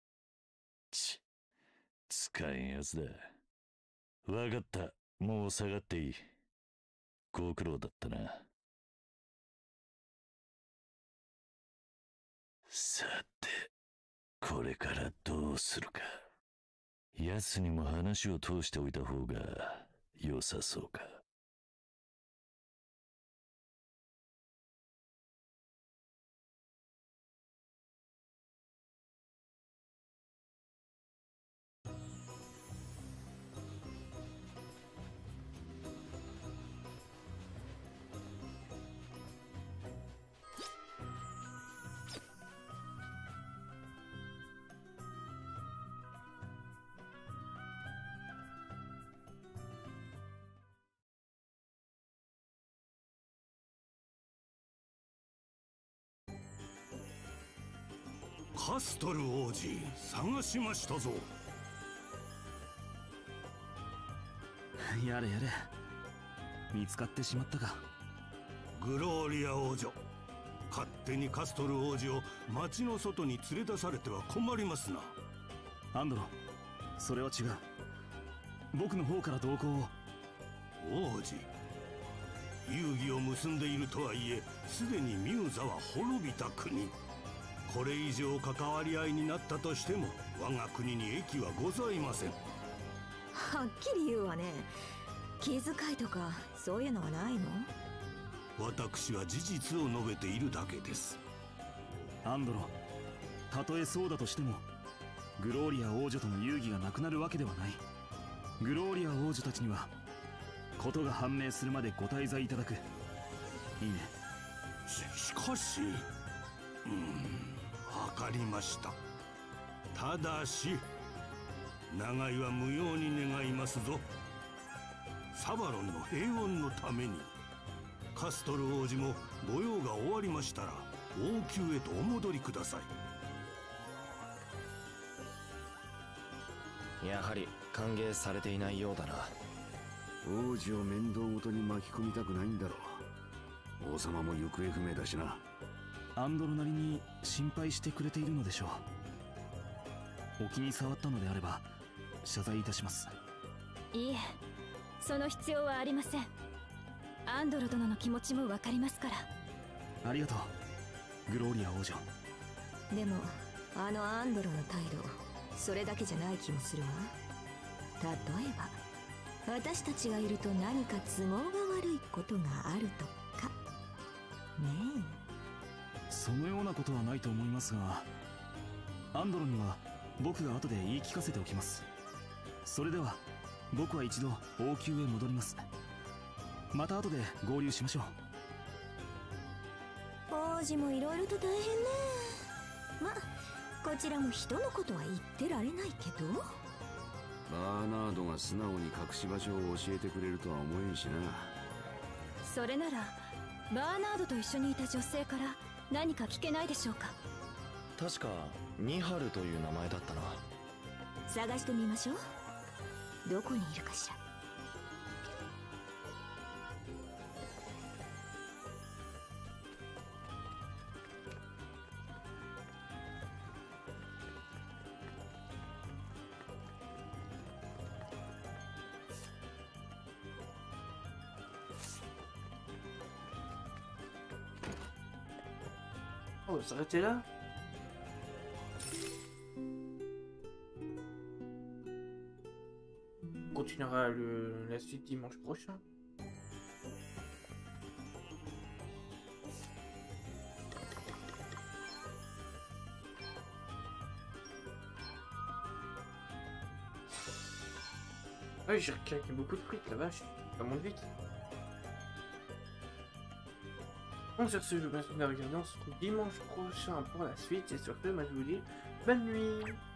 使えんやつだ。わかった。もう下がっていい。ご苦労だったな。さて、これからどうするか。奴にも話を通しておいた方が良さそうか。 カストル王子、探しましたぞ。 やれやれ、見つかってしまったか。 グローリア王女、勝手にカストル王子を町の外に連れ出されては困りますな。 アンドロ、それは違う。僕の方から同行を。 王子、遊戯を結んでいるとはいえ、すでにミューザは滅びた国。これ以上関わり合いになったとしても我が国に益はございません。 はっきり言うわね。気遣いとかそういうのはないの？ 私は事実を述べているだけです。 アンドロ、たとえそうだとしてもグローリア王女との遊戯がなくなるわけではない。グローリア王女たちにはことが判明するまでご滞在いただく。いいね。 しかし、わかりました。ただし長居は無用に願いますぞ。サバロンの平穏のために。カストル王子も御用が終わりましたら王宮へとお戻りください。 やはり歓迎されていないようだな。 王子を面倒ごとに巻き込みたくないんだろう。王様も行方不明だしな。 アンドロなりに心配してくれているのでしょう。お気に障ったのであれば謝罪いたします。 いいえ、その必要はありません。アンドロ殿の気持ちもわかりますから。 ありがとうグローリア王女。 でもあのアンドロの態度、それだけじゃない気もするわ。例えば私たちがいると何か都合が悪いことがあるとかねえ。 そのようなことはないと思いますが、アンドロには僕が後で言い聞かせておきます。それでは僕は一度王宮へ戻ります。また後で合流しましょう。王子もいろいろと大変ね。ま、こちらも人のことは言ってられないけど。 バーナードが素直に隠し場所を教えてくれるとは思えんしな。 それならバーナードと一緒にいた女性から何か聞けないでしょうか。 確かニハルという名前だったな。 探してみましょう。どこにいるかしら。 On va s'arrêter là. On continuera la suite dimanche prochain. Ah oui, j'ai recalqué beaucoup de fric, la vache. Ça monte vite. Bon, sur ce, je vous remercie de regarder. On se retrouve dimanche prochain pour la suite. Et sur ce, moi je vous dis bonne nuit.